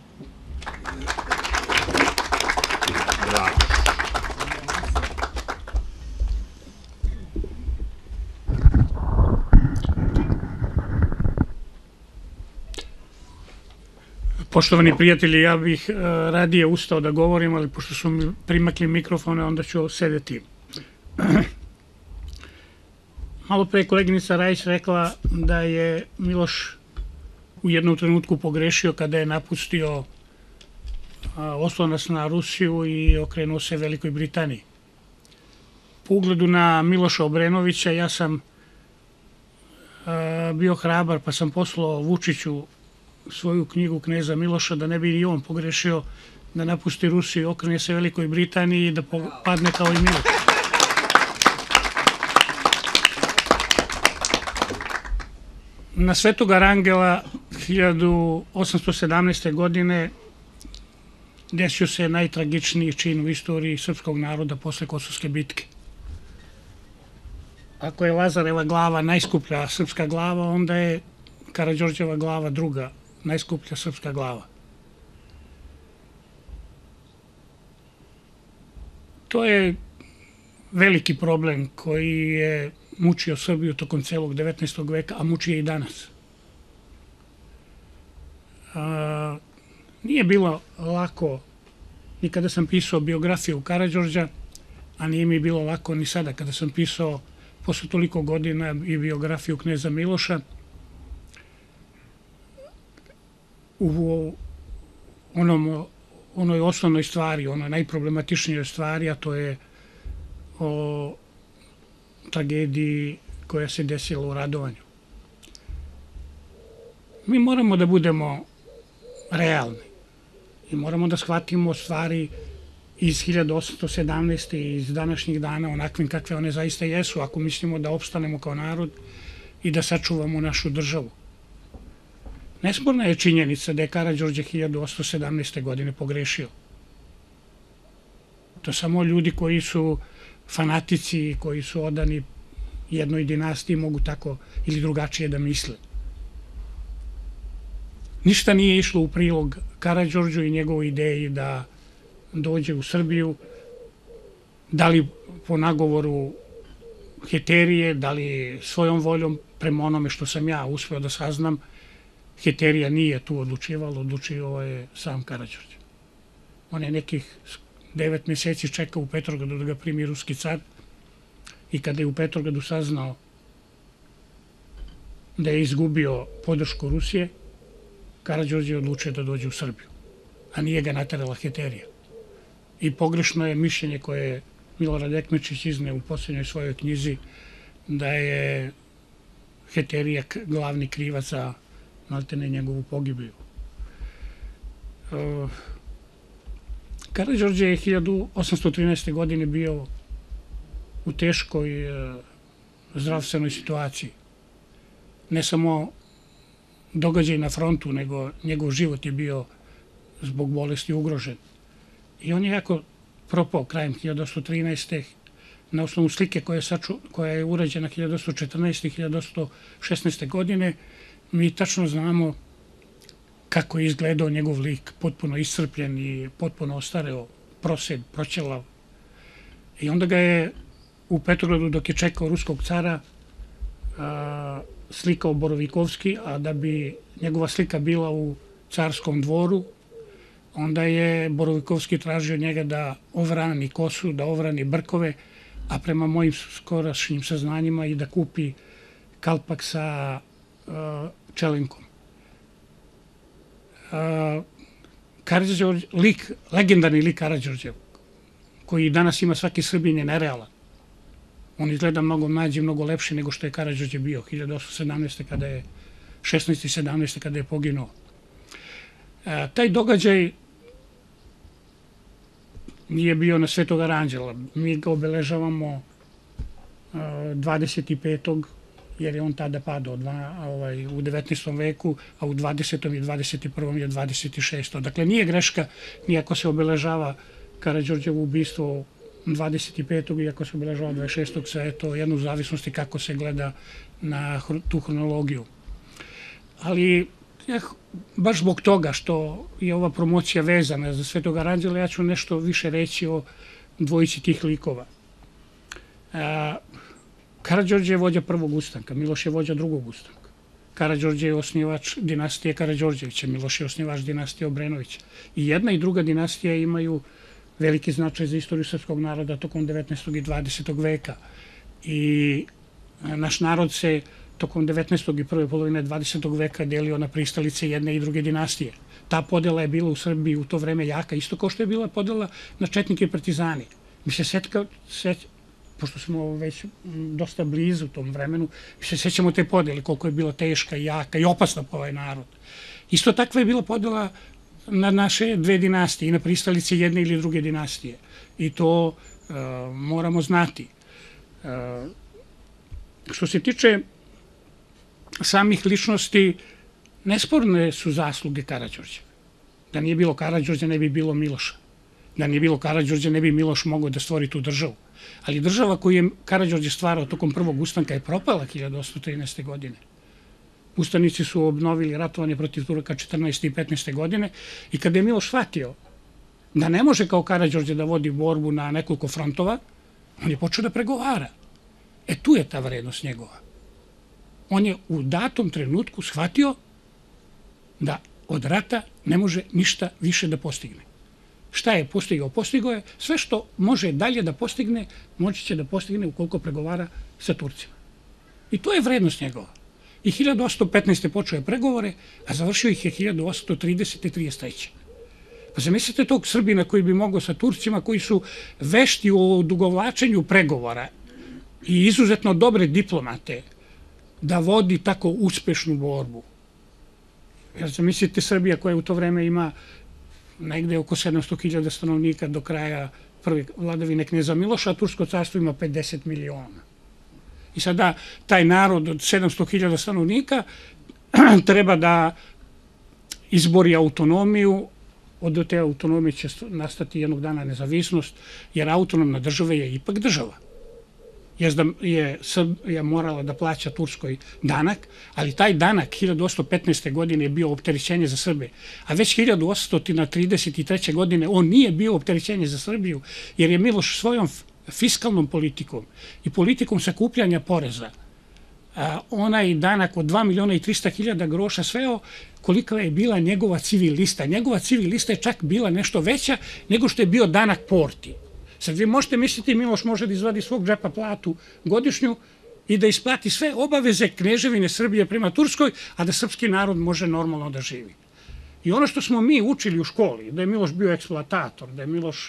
Bravo. Poštovani prijatelji, ja bih radije ustao da govorim, ali pošto su mi primakli mikrofone, onda ću sedeti. Malo pre koleginica Rajić rekla da je Miloš u jednom trenutku pogrešio kada je napustio oslonac na Rusiju i okrenuo se Velikoj Britaniji. Po ugledu na Miloša Obrenovića ja sam bio hrabar, pa sam poslao Vučiću svoju knjigu Kneza Miloša, da ne bi i on pogrešio da napusti Rusiju i okrene se Velikoj Britaniji i da padne kao i Miloš. Na Svetog Arangela 1817. godine desio se najtragičniji čin u istoriji srpskog naroda posle Kosovske bitke. Ako je Lazareva glava najskuplja srpska glava, onda je Karađorđeva glava druga najskuplja srpska glava. To je veliki problem koji je mučio Srbiju tokom celog 19. veka, a muči je i danas. Nije bilo lako ni kada sam pisao biografiju Karađorđa, a nije mi bilo lako ni sada kada sam pisao posle toliko godina i biografiju kneza Miloša. U onoj osnovnoj stvari, onoj najproblematičnijoj stvari, a to je o tragediji koja se desila u Radovanju. Mi moramo da budemo realni i moramo da shvatimo stvari iz 1817. i iz današnjih dana onakvim kakve one zaista jesu, ako mislimo da opstanemo kao narod i da sačuvamo našu državu. Nesporna je činjenica da je Karađorđe 1817. godine pogrešio. To samo ljudi koji su fanatici, koji su odani jednoj dinastiji mogu tako ili drugačije da misle. Ništa nije išlo u prilog Karađorđu i njegovoj ideji da dođe u Srbiju, da li po nagovoru Heterije, da li svojom voljom, prema onome što sam ja uspeo da saznam, Heterija nije tu odlučivao je sam Karađorđe. On je nekih 9 meseci čekao u Petrogradu da ga primi ruski car i kada je u Petrogradu saznao da je izgubio podršku Rusije, Karađorđe je odlučio da dođe u Srbiju, a nije ga naterala Heterija. I pogrešno je mišljenje koje je Milorad Ekmečić izneo u posljednjoj svojoj knjizi da je Heterija glavni krivac za maltene njegovu pogibiju. Karađorđe je 1813. godine bio u teškoj zdravstvenoj situaciji. Ne samo događaj na frontu, nego njegov život je bio zbog bolesti ugrožen. I on je jako propao krajem 1813. Na osnovu slike koja je urađena 1814. i 1816. godine, mi tačno znamo kako je izgledao njegov lik, potpuno iscrpljen i potpuno ostareo, prosed, proćelav. I onda ga je u Petrogradu, dok je čekao ruskog cara, slikao Borovikovski, a da bi njegova slika bila u carskom dvoru, onda je Borovikovski tražio njega da ovrani kosu, da ovrani brkove, a prema mojim skorašnjim saznanjima i da kupi kalpak sa čelinkom. Legendarni lik Karađorđev, koji danas ima svaki Srbin, je nerealan. On izgleda mnogo mlađi, mnogo lepši nego što je Karađorđe bio 1817. kada je 16. i 17. kada je poginuo. Taj događaj nije bio na Svetog Aranđela. Mi ga obeležavamo 25. jer je on tada padao u 19. veku, a u 20. i 21. je 26. Dakle, nije greška nijako se obeležava Karađorđevo ubistvo 25. iako se obeležava 26. sve je to jedno u zavisnosti kako se gleda na tu hronologiju. Ali baš zbog toga što je ova promocija vezana za Svetog Aranđela, ja ću nešto više reći o dvojici tih likova. Karađorđe je vođa prvog ustanka, Miloš je vođa drugog ustanka. Karađorđe je osnivač dinastije Karađorđevića, Miloš je osnivač dinastije Obrenovića. I jedna i druga dinastija imaju veliki značaj za istoriju srpskog naroda tokom 19. i 20. veka. I naš narod se tokom 19. i prve polovine 20. veka delio na pristalice jedne i druge dinastije. Ta podela je bila u Srbiji u to vreme jaka, isto kao što je bila podela na četnike i partizani. Mi se pošto smo već dosta blizu u tom vremenu, mi se sećamo te podele, koliko je bila teška i jaka i opasna po ovaj narod. Isto takva je bila podela na naše dve dinastije i na pristalice jedne ili druge dinastije. I to moramo znati. Što se tiče samih ličnosti, nesporne su zasluge Karađorđa. Da nije bilo Karađorđa, ne bi bilo Miloša. Da nije bilo Karađorđa, ne bi Miloš mogao da stvori tu državu. Ali država koju je Karađorđe stvarao tokom prvog ustanka je propala 1813. godine. Ustanici su obnovili ratovanje protiv Turaka 14. i 15. godine i kada je Miloš shvatio da ne može kao Karađorđe da vodi borbu na nekoliko frontova, on je počeo da pregovara. Tu je ta vrednost njegova. On je u datom trenutku shvatio da od rata ne može ništa više da postigne. Šta je postigao? Postigao je sve što može dalje da postigne, moći će da postigne ukoliko pregovara sa Turcima. I to je vrednost njegova. I 1815. počeo je pregovore, a završio ih je 1830. i 33. Pa zamislite tog Srbina koji bi mogao sa Turcima, koji su vešti u odugovlačenju pregovora i izuzetno dobre diplomate, da vodi tako uspešnu borbu. Jer zamislite Srbija koja u to vreme ima negde oko 700.000 stanovnika do kraja prve vladavine kneza Miloša, a Tursko carstvo ima 50 miliona. I sada taj narod od 700.000 stanovnika treba da izbori autonomiju, od te autonomije će nastati jednog dana nezavisnost, jer autonomna država je ipak država. Jezda je Srbija morala da plaća Turskoj danak, ali taj danak 1815. godine je bio opterećenje za Srbe, a već 1833. godine on nije bio opterećenje za Srbiju, jer je Miloš svojom fiskalnom politikom i politikom sakupljanja poreza onaj danak od 2.300.000 groša sveo kolika je bila njegova civil lista. Njegova civil lista je čak bila nešto veća nego što je bio danak porti. Sad vi možete misliti Miloš može da izvadi svog džepa platu godišnju i da isplati sve obaveze Kneževine Srbije prema Turskoj, a da srpski narod može normalno da živi. I ono što smo mi učili u školi, da je Miloš bio eksploatator, da je Miloš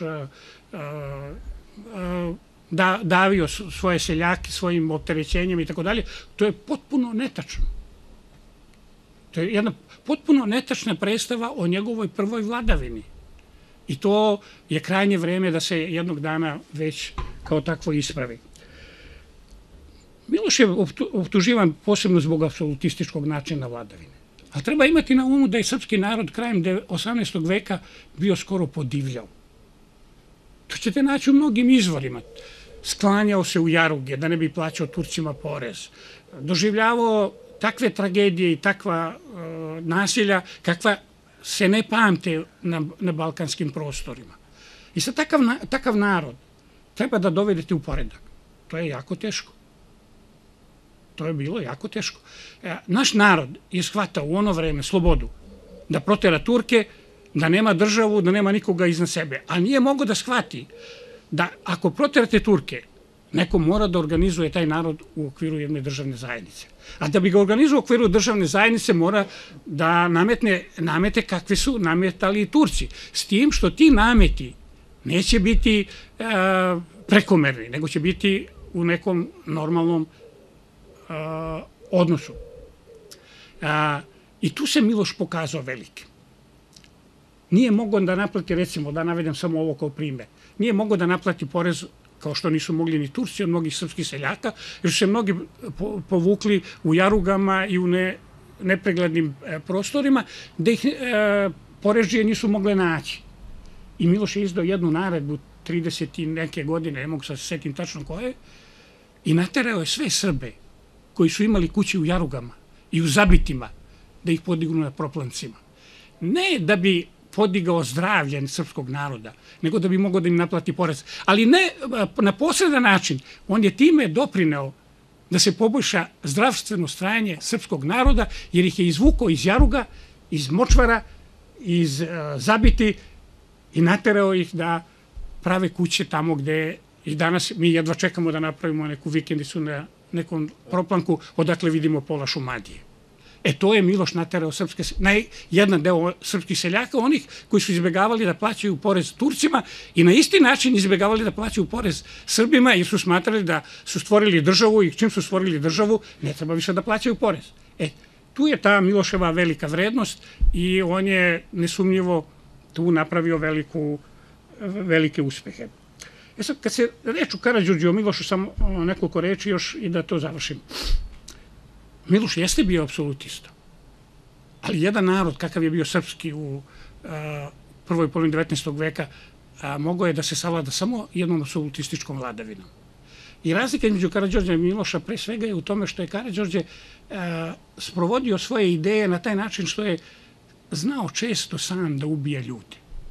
davio svoje seljake svojim opterećenjem i tako dalje, to je potpuno netačno. To je jedna potpuno netačna predstava o njegovoj prvoj vladavini. I to je krajnje vreme da se jednog dana već kao takvo ispravi. Miloš je optuživan posebno zbog apsolutističkog načina vladavine. Ali treba imati na umu da je srpski narod krajem 18. veka bio skoro podivljao. To ćete naći u mnogim izvorima. Sklanjao se u jaruge da ne bi plaćao Turcima porez. Doživljavao takve tragedije i takva nasilja kakva se ne pamte na balkanskim prostorima. I sad takav narod treba da dovedete u poredak. To je jako teško. To je bilo jako teško. Naš narod je shvatao u ono vreme slobodu da protera Turke, da nema državu, da nema nikoga iznad sebe. A nije mogo da shvati da ako proterate Turke, neko mora da organizuje taj narod u okviru jedne državne zajednice. A da bi ga organizuo u okviru državne zajednice mora da namete kakve su nametali i Turci. S tim što ti nameti neće biti prekomerni, nego će biti u nekom normalnom odnosu. I tu se Miloš pokazao veliki. Nije mogao da naplati, recimo, da navedem samo ovo kao primer, nije mogao da naplati porez kao što nisu mogli ni Turci od mnogih srpskih seljaka, jer su se mnogi povukli u jarugama i u nepreglednim prostorima, da ih porežije nisu mogle naći. I Miloš je izdao jednu naredbu 30 i neke godine, ne mogu sad se setim tačno koje, i naterao je sve Srbe koji su imali kuće u jarugama i u zabitima, da ih podignu na proplancima. Ne da bi podigao zdravlje srpskog naroda, nego da bi mogao da im naplati porez. Ali ne na posredan način. On je time doprineo da se poboljša zdravstveno stanje srpskog naroda, jer ih je izvukao iz jaruga, iz močvara, iz zabiti i naterao ih da prave kuće tamo gde i danas mi jedva čekamo da napravimo neku vikendicu na nekom proplanku odakle vidimo pola Šumadije. To je Miloš naterao jedan deo srpskih seljaka, onih koji su izbegavali da plaćaju porez Turcima i na isti način izbegavali da plaćaju porez Srbima, jer su smatrali da su stvorili državu i čim su stvorili državu ne treba više da plaćaju porez. Tu je ta Miloševa velika vrednost i on je nesumnjivo tu napravio velike uspehe. Sad, kad se reč o Karađorđu o Milošu, samo nekoliko reči još i da to završim. Miloš jeste bio apsolutista, ali jedan narod kakav je bio srpski u prvoj polovini 19. veka mogao je da se savlada samo jednom apsolutističkom vladavinom. I razlika između Karađorđa i Miloša pre svega je u tome što je Karađorđe sprovodio svoje ideje na taj način što je znao često sam da ubija ljude.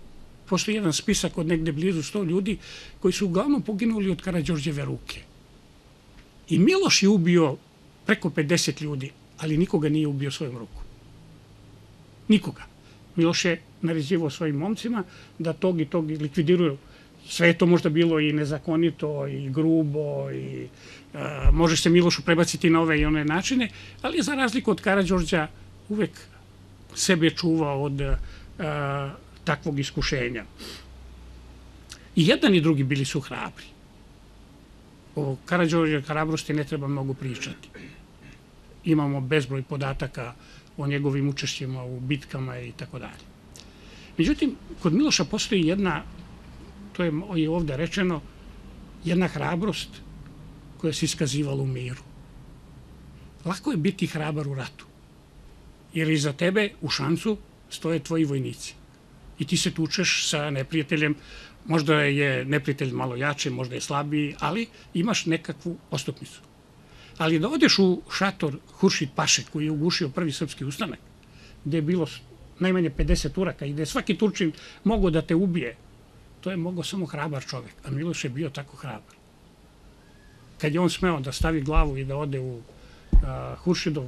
postoji jedan spisak od negde blizu 100 ljudi koji su uglavnom poginuli od Karađorđeve ruke. I Miloš je ubio preko 50 ljudi, ali nikoga nije ubio svojom rukom. Nikoga. Miloš je naređivao svojim momcima da tog i tog likvidiruju. Sve je to možda bilo i nezakonito, i grubo, i može se Milošu prebaciti na ove i one načine, ali je za razliku od Karađorđa uvek sebe čuvao od takvog iskušenja. I jedan i drugi bili su hrabri. O Karađorđeve hrabrosti ne treba mnogo pričati. Imamo bezbroj podataka o njegovim učešćima u bitkama i tako dalje. Međutim, kod Miloša postoji jedna, to je ovde rečeno, jedna hrabrost koja se iskazivala u miru. Lako je biti hrabar u ratu, jer iza tebe u šancu stoje tvoji vojnici. I ti se tučeš sa neprijateljem, možda je neprijatelj malo jači, možda je slabiji, ali imaš nekakvu postupnicu. Ali da odeš u šator Huršid Paše, koji je ugušio prvi srpski ustanak, gde je bilo najmanje 50 Turaka i gde je svaki Turčin mogao da te ubije, to je mogao samo hrabar čovek, a Miloš je bio tako hrabar. Kad je on smeo da stavi glavu i da ode u Huršidov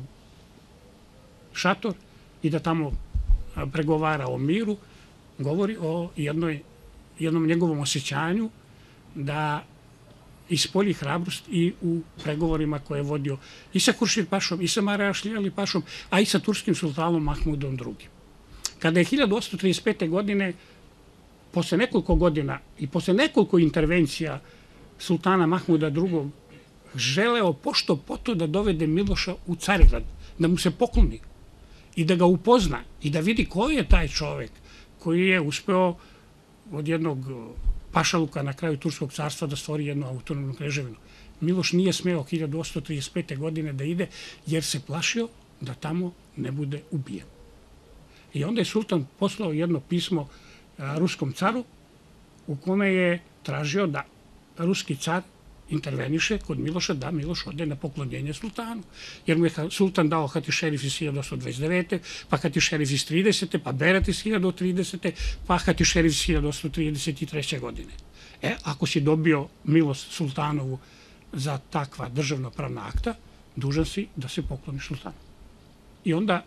šator i da tamo pregovara o miru, govori o jednom njegovom osjećanju da ispolji hrabrost i u pregovorima koje je vodio i sa Huršid Pašom, i sa Marašlijali Pašom, a i sa turskim sultanom Mahmudom II. Kada je 1835. godine, posle nekoliko godina i posle nekoliko intervencija sultana Mahmuda II. Želeo pošto poto da dovede Miloša u Carigrad, da mu se pokloni i da ga upozna i da vidi ko je taj čovek koji je uspeo od jednog pašaluka na kraju Turskog carstva da stvori jednu autonomnu kneževinu. Miloš nije smeo 1835. godine da ide jer se plašio da tamo ne bude ubijen. I onda je sultan poslao jedno pismo ruskom caru u kome je tražio da ruski car interveniše kod Miloša da Miloš ode na poklonjenje sultanu. Jer mu je sultan dao Hatišerif iz 1829. pa Hatišerif iz 30. pa Berat iz 1030. pa Hatišerif iz 1833. godine. Ako si dobio milost sultanovu za takva državnopravna akta, dužan si da se pokloniš sultanu. I onda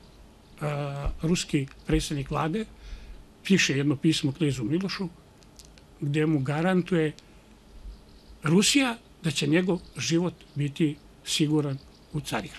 ruski predsjednik vlade piše jedno pismo knezu Milošu gde mu garantuje Rusija da će njegov život biti siguran u Carigradu.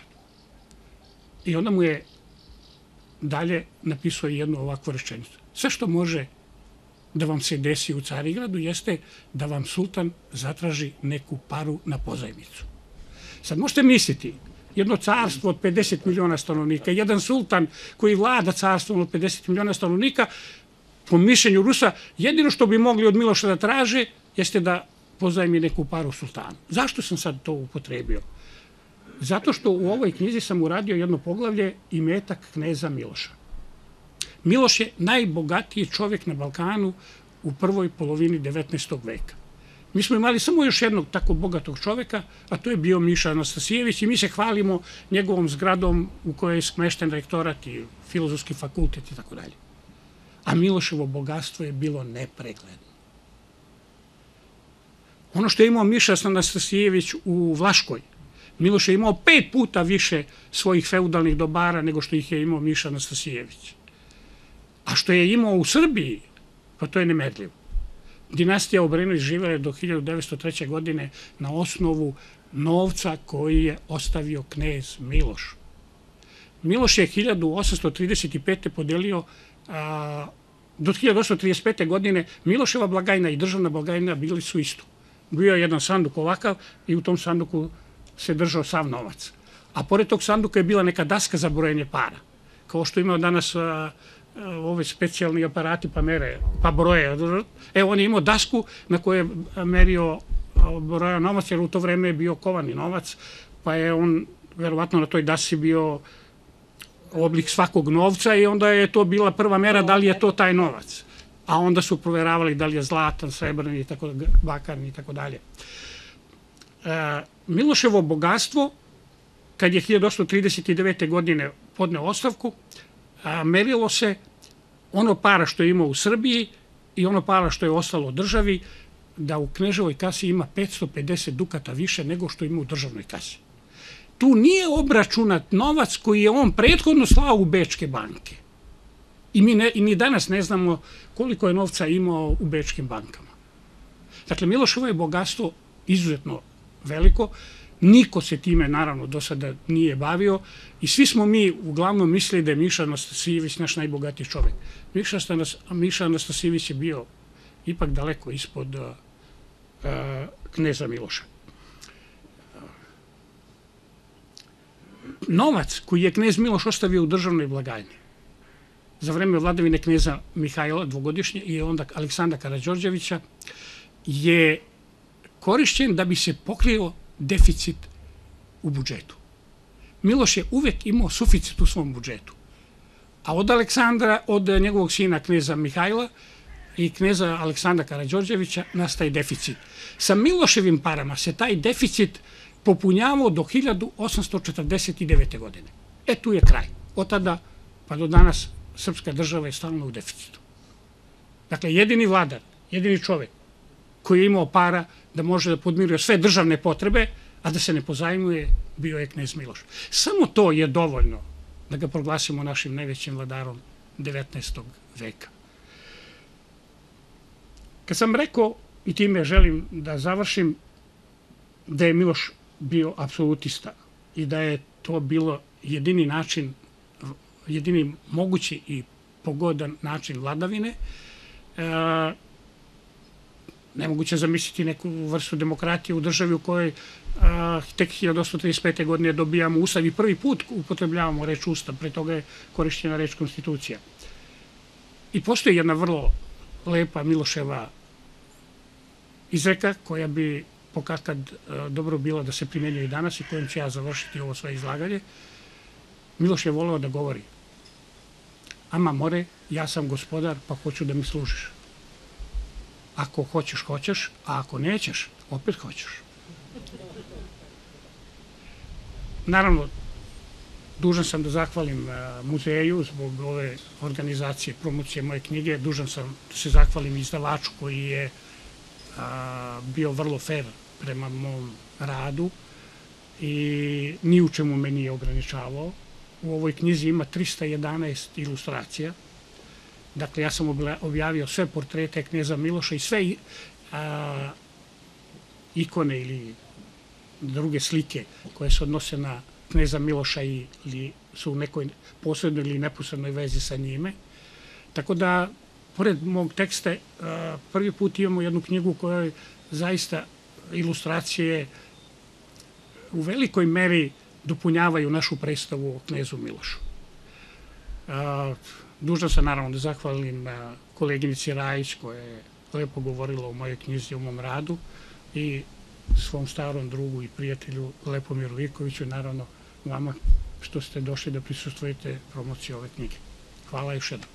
I onda mu je dalje napisao jednu ovakvu rečenicu. Sve što može da vam se desi u Carigradu jeste da vam sultan zatraži neku paru na pozajmicu. Sad možete misliti, jedno carstvo od 50 miliona stanovnika, jedan sultan koji vlada carstvom od 50 miliona stanovnika, po mišljenju Rusa, jedino što bi mogli od Miloša da traže jeste da pozajmi neku paru sultanu. Zašto sam sad to upotrebio? Zato što u ovoj knjizi sam uradio jedno poglavlje imetak kneza Miloša. Miloš je najbogatiji čovjek na Balkanu u prvoj polovini 19. veka. Mi smo imali samo još jednog tako bogatog čovjeka, a to je bio Miša Anastasijević i mi se hvalimo njegovom zgradom u kojoj je smešten rektorat i filozofski fakultet i tako dalje. A Miloševo bogatstvo je bilo nepregledno. Ono što je imao Miša Anastasijević u Vlaškoj, Miloš je imao 5 puta više svojih feudalnih dobara nego što ih je imao Miša Anastasijević. A što je imao u Srbiji, pa to je nemerljivo. Dinastija Obrenović živela je do 1903. godine na osnovu novca koji je ostavio knez Miloš. Miloš je 1835. podelio, do 1835. godine Miloševa blagajna i državna blagajna bili su isto. Bio je jedan sanduk ovakav i u tom sanduku se držao sav novac. A pored tog sanduka je bila neka daska za brojenje para. Kao što imao danas ove specijalni aparati pa mere, pa broje. Evo, on je imao dasku na kojoj je merio broja novac, jer u to vreme je bio kovani novac, pa je on verovatno na toj dasi bio oblik svakog novca i onda je to bila prva mera da li je to taj novac. A onda su proveravali da li je zlatan, srebrni, bakarni i tako dalje. Miloševo bogatstvo, kad je 1839. godine podneo ostavku, merilo se ono para što je imao u Srbiji i ono para što je ostalo državi, da u Kneževoj kasi ima 550 dukata više nego što ima u državnoj kasi. Tu nije obračunat novac koji je on prethodno slao u bečke banke. I mi danas ne znamo koliko je novca imao u bečkim bankama. Dakle, Miloševo je bogatstvo izuzetno veliko, niko se time, naravno, do sada nije bavio i svi smo mi uglavnom mislili da je Miša Anastasijević naš najbogatiji čovek. Miša Anastasijević je bio ipak daleko ispod kneza Miloša. Novac koji je knez Miloš ostavio u državnoj blagajni za vreme vladavine kneza Mihajla, dvogodišnje, i onda Aleksandra Karađorđevića, je korišćen da bi se pokrio deficit u budžetu. Miloš je uvek imao suficit u svom budžetu. A od Aleksandra, od njegovog sina kneza Mihajla i kneza Aleksandra Karađorđevića nastaje deficit. Sa Miloševim parama se taj deficit popunjavao do 1849. godine. Tu je kraj. Od tada pa do danas srpska država je stalno u deficitu. Dakle, jedini vladar, jedini čovek koji je imao para da može da podmiruje sve državne potrebe, a da se ne pozajmuje, bio je knez Miloš. Samo to je dovoljno da ga proglasimo našim najvećim vladarom 19. veka. Kad sam rekao, i time želim da završim, da je Miloš bio apsolutista i da je to bilo jedini način, jedini mogući i pogodan način vladavine, nemoguće zamisliti neku vrstu demokratije u državi u kojoj tek 1835. godine dobijamo ustav i prvi put upotrebljavamo reč ustav, pre toga je korišćena reč konstitucija. I postoji jedna vrlo lepa Miloševa izreka koja bi pokatkad dobro bila da se primenjuje i danas i kojom ću ja završiti ovo svoje izlaganje. Miloš je voleo da govori: ama more, ja sam gospodar, pa hoću da mi služiš. Ako hoćeš, hoćeš, a ako nećeš, opet hoćeš. Naravno, dužan sam da zahvalim muzeju zbog ove organizacije, promocije moje knjige, dužan sam da se zahvalim izdavaču koji je bio vrlo fair prema mom radu i ni u čemu me nije ograničavao. U ovoj knjizi ima 311 ilustracija. Dakle, ja sam objavio sve portrete kneza Miloša i sve ikone ili druge slike koje se odnose na kneza Miloša ili su u nekoj posrednoj ili neposrednoj vezi sa njime. Tako da, pored mog teksta, prvi put imamo jednu knjigu u kojoj zaista ilustracije u velikoj meri dopunjavaju našu predstavu o knezu Milošu. Dužan sam naravno da zahvalim koleginici Rajić koja je lepo govorila o mojoj knjizi, o mom radu, i svom starom drugu i prijatelju Lepomiru Vikoviću, naravno vama što ste došli da prisustvujete promociji ove knjige. Hvala još jednom.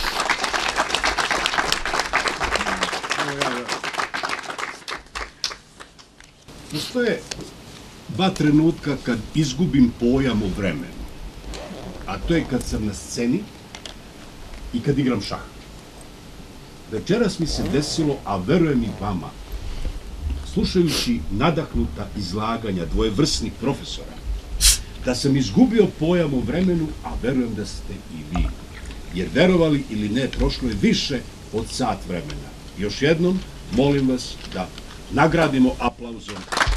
Postoje dva trenutka kad izgubim pojam o vremenu, a to je kad sam na sceni i kad igram šah. Večeras mi se desilo, a verujem i vama, slušajući nadahnuta izlaganja dvojevrsnih profesora, da sam izgubio pojam o vremenu, a verujem da ste i vi. Jer verovali ili ne, prošlo je više od sat vremena. Još jednom, molim vas da nagradimo aplauzom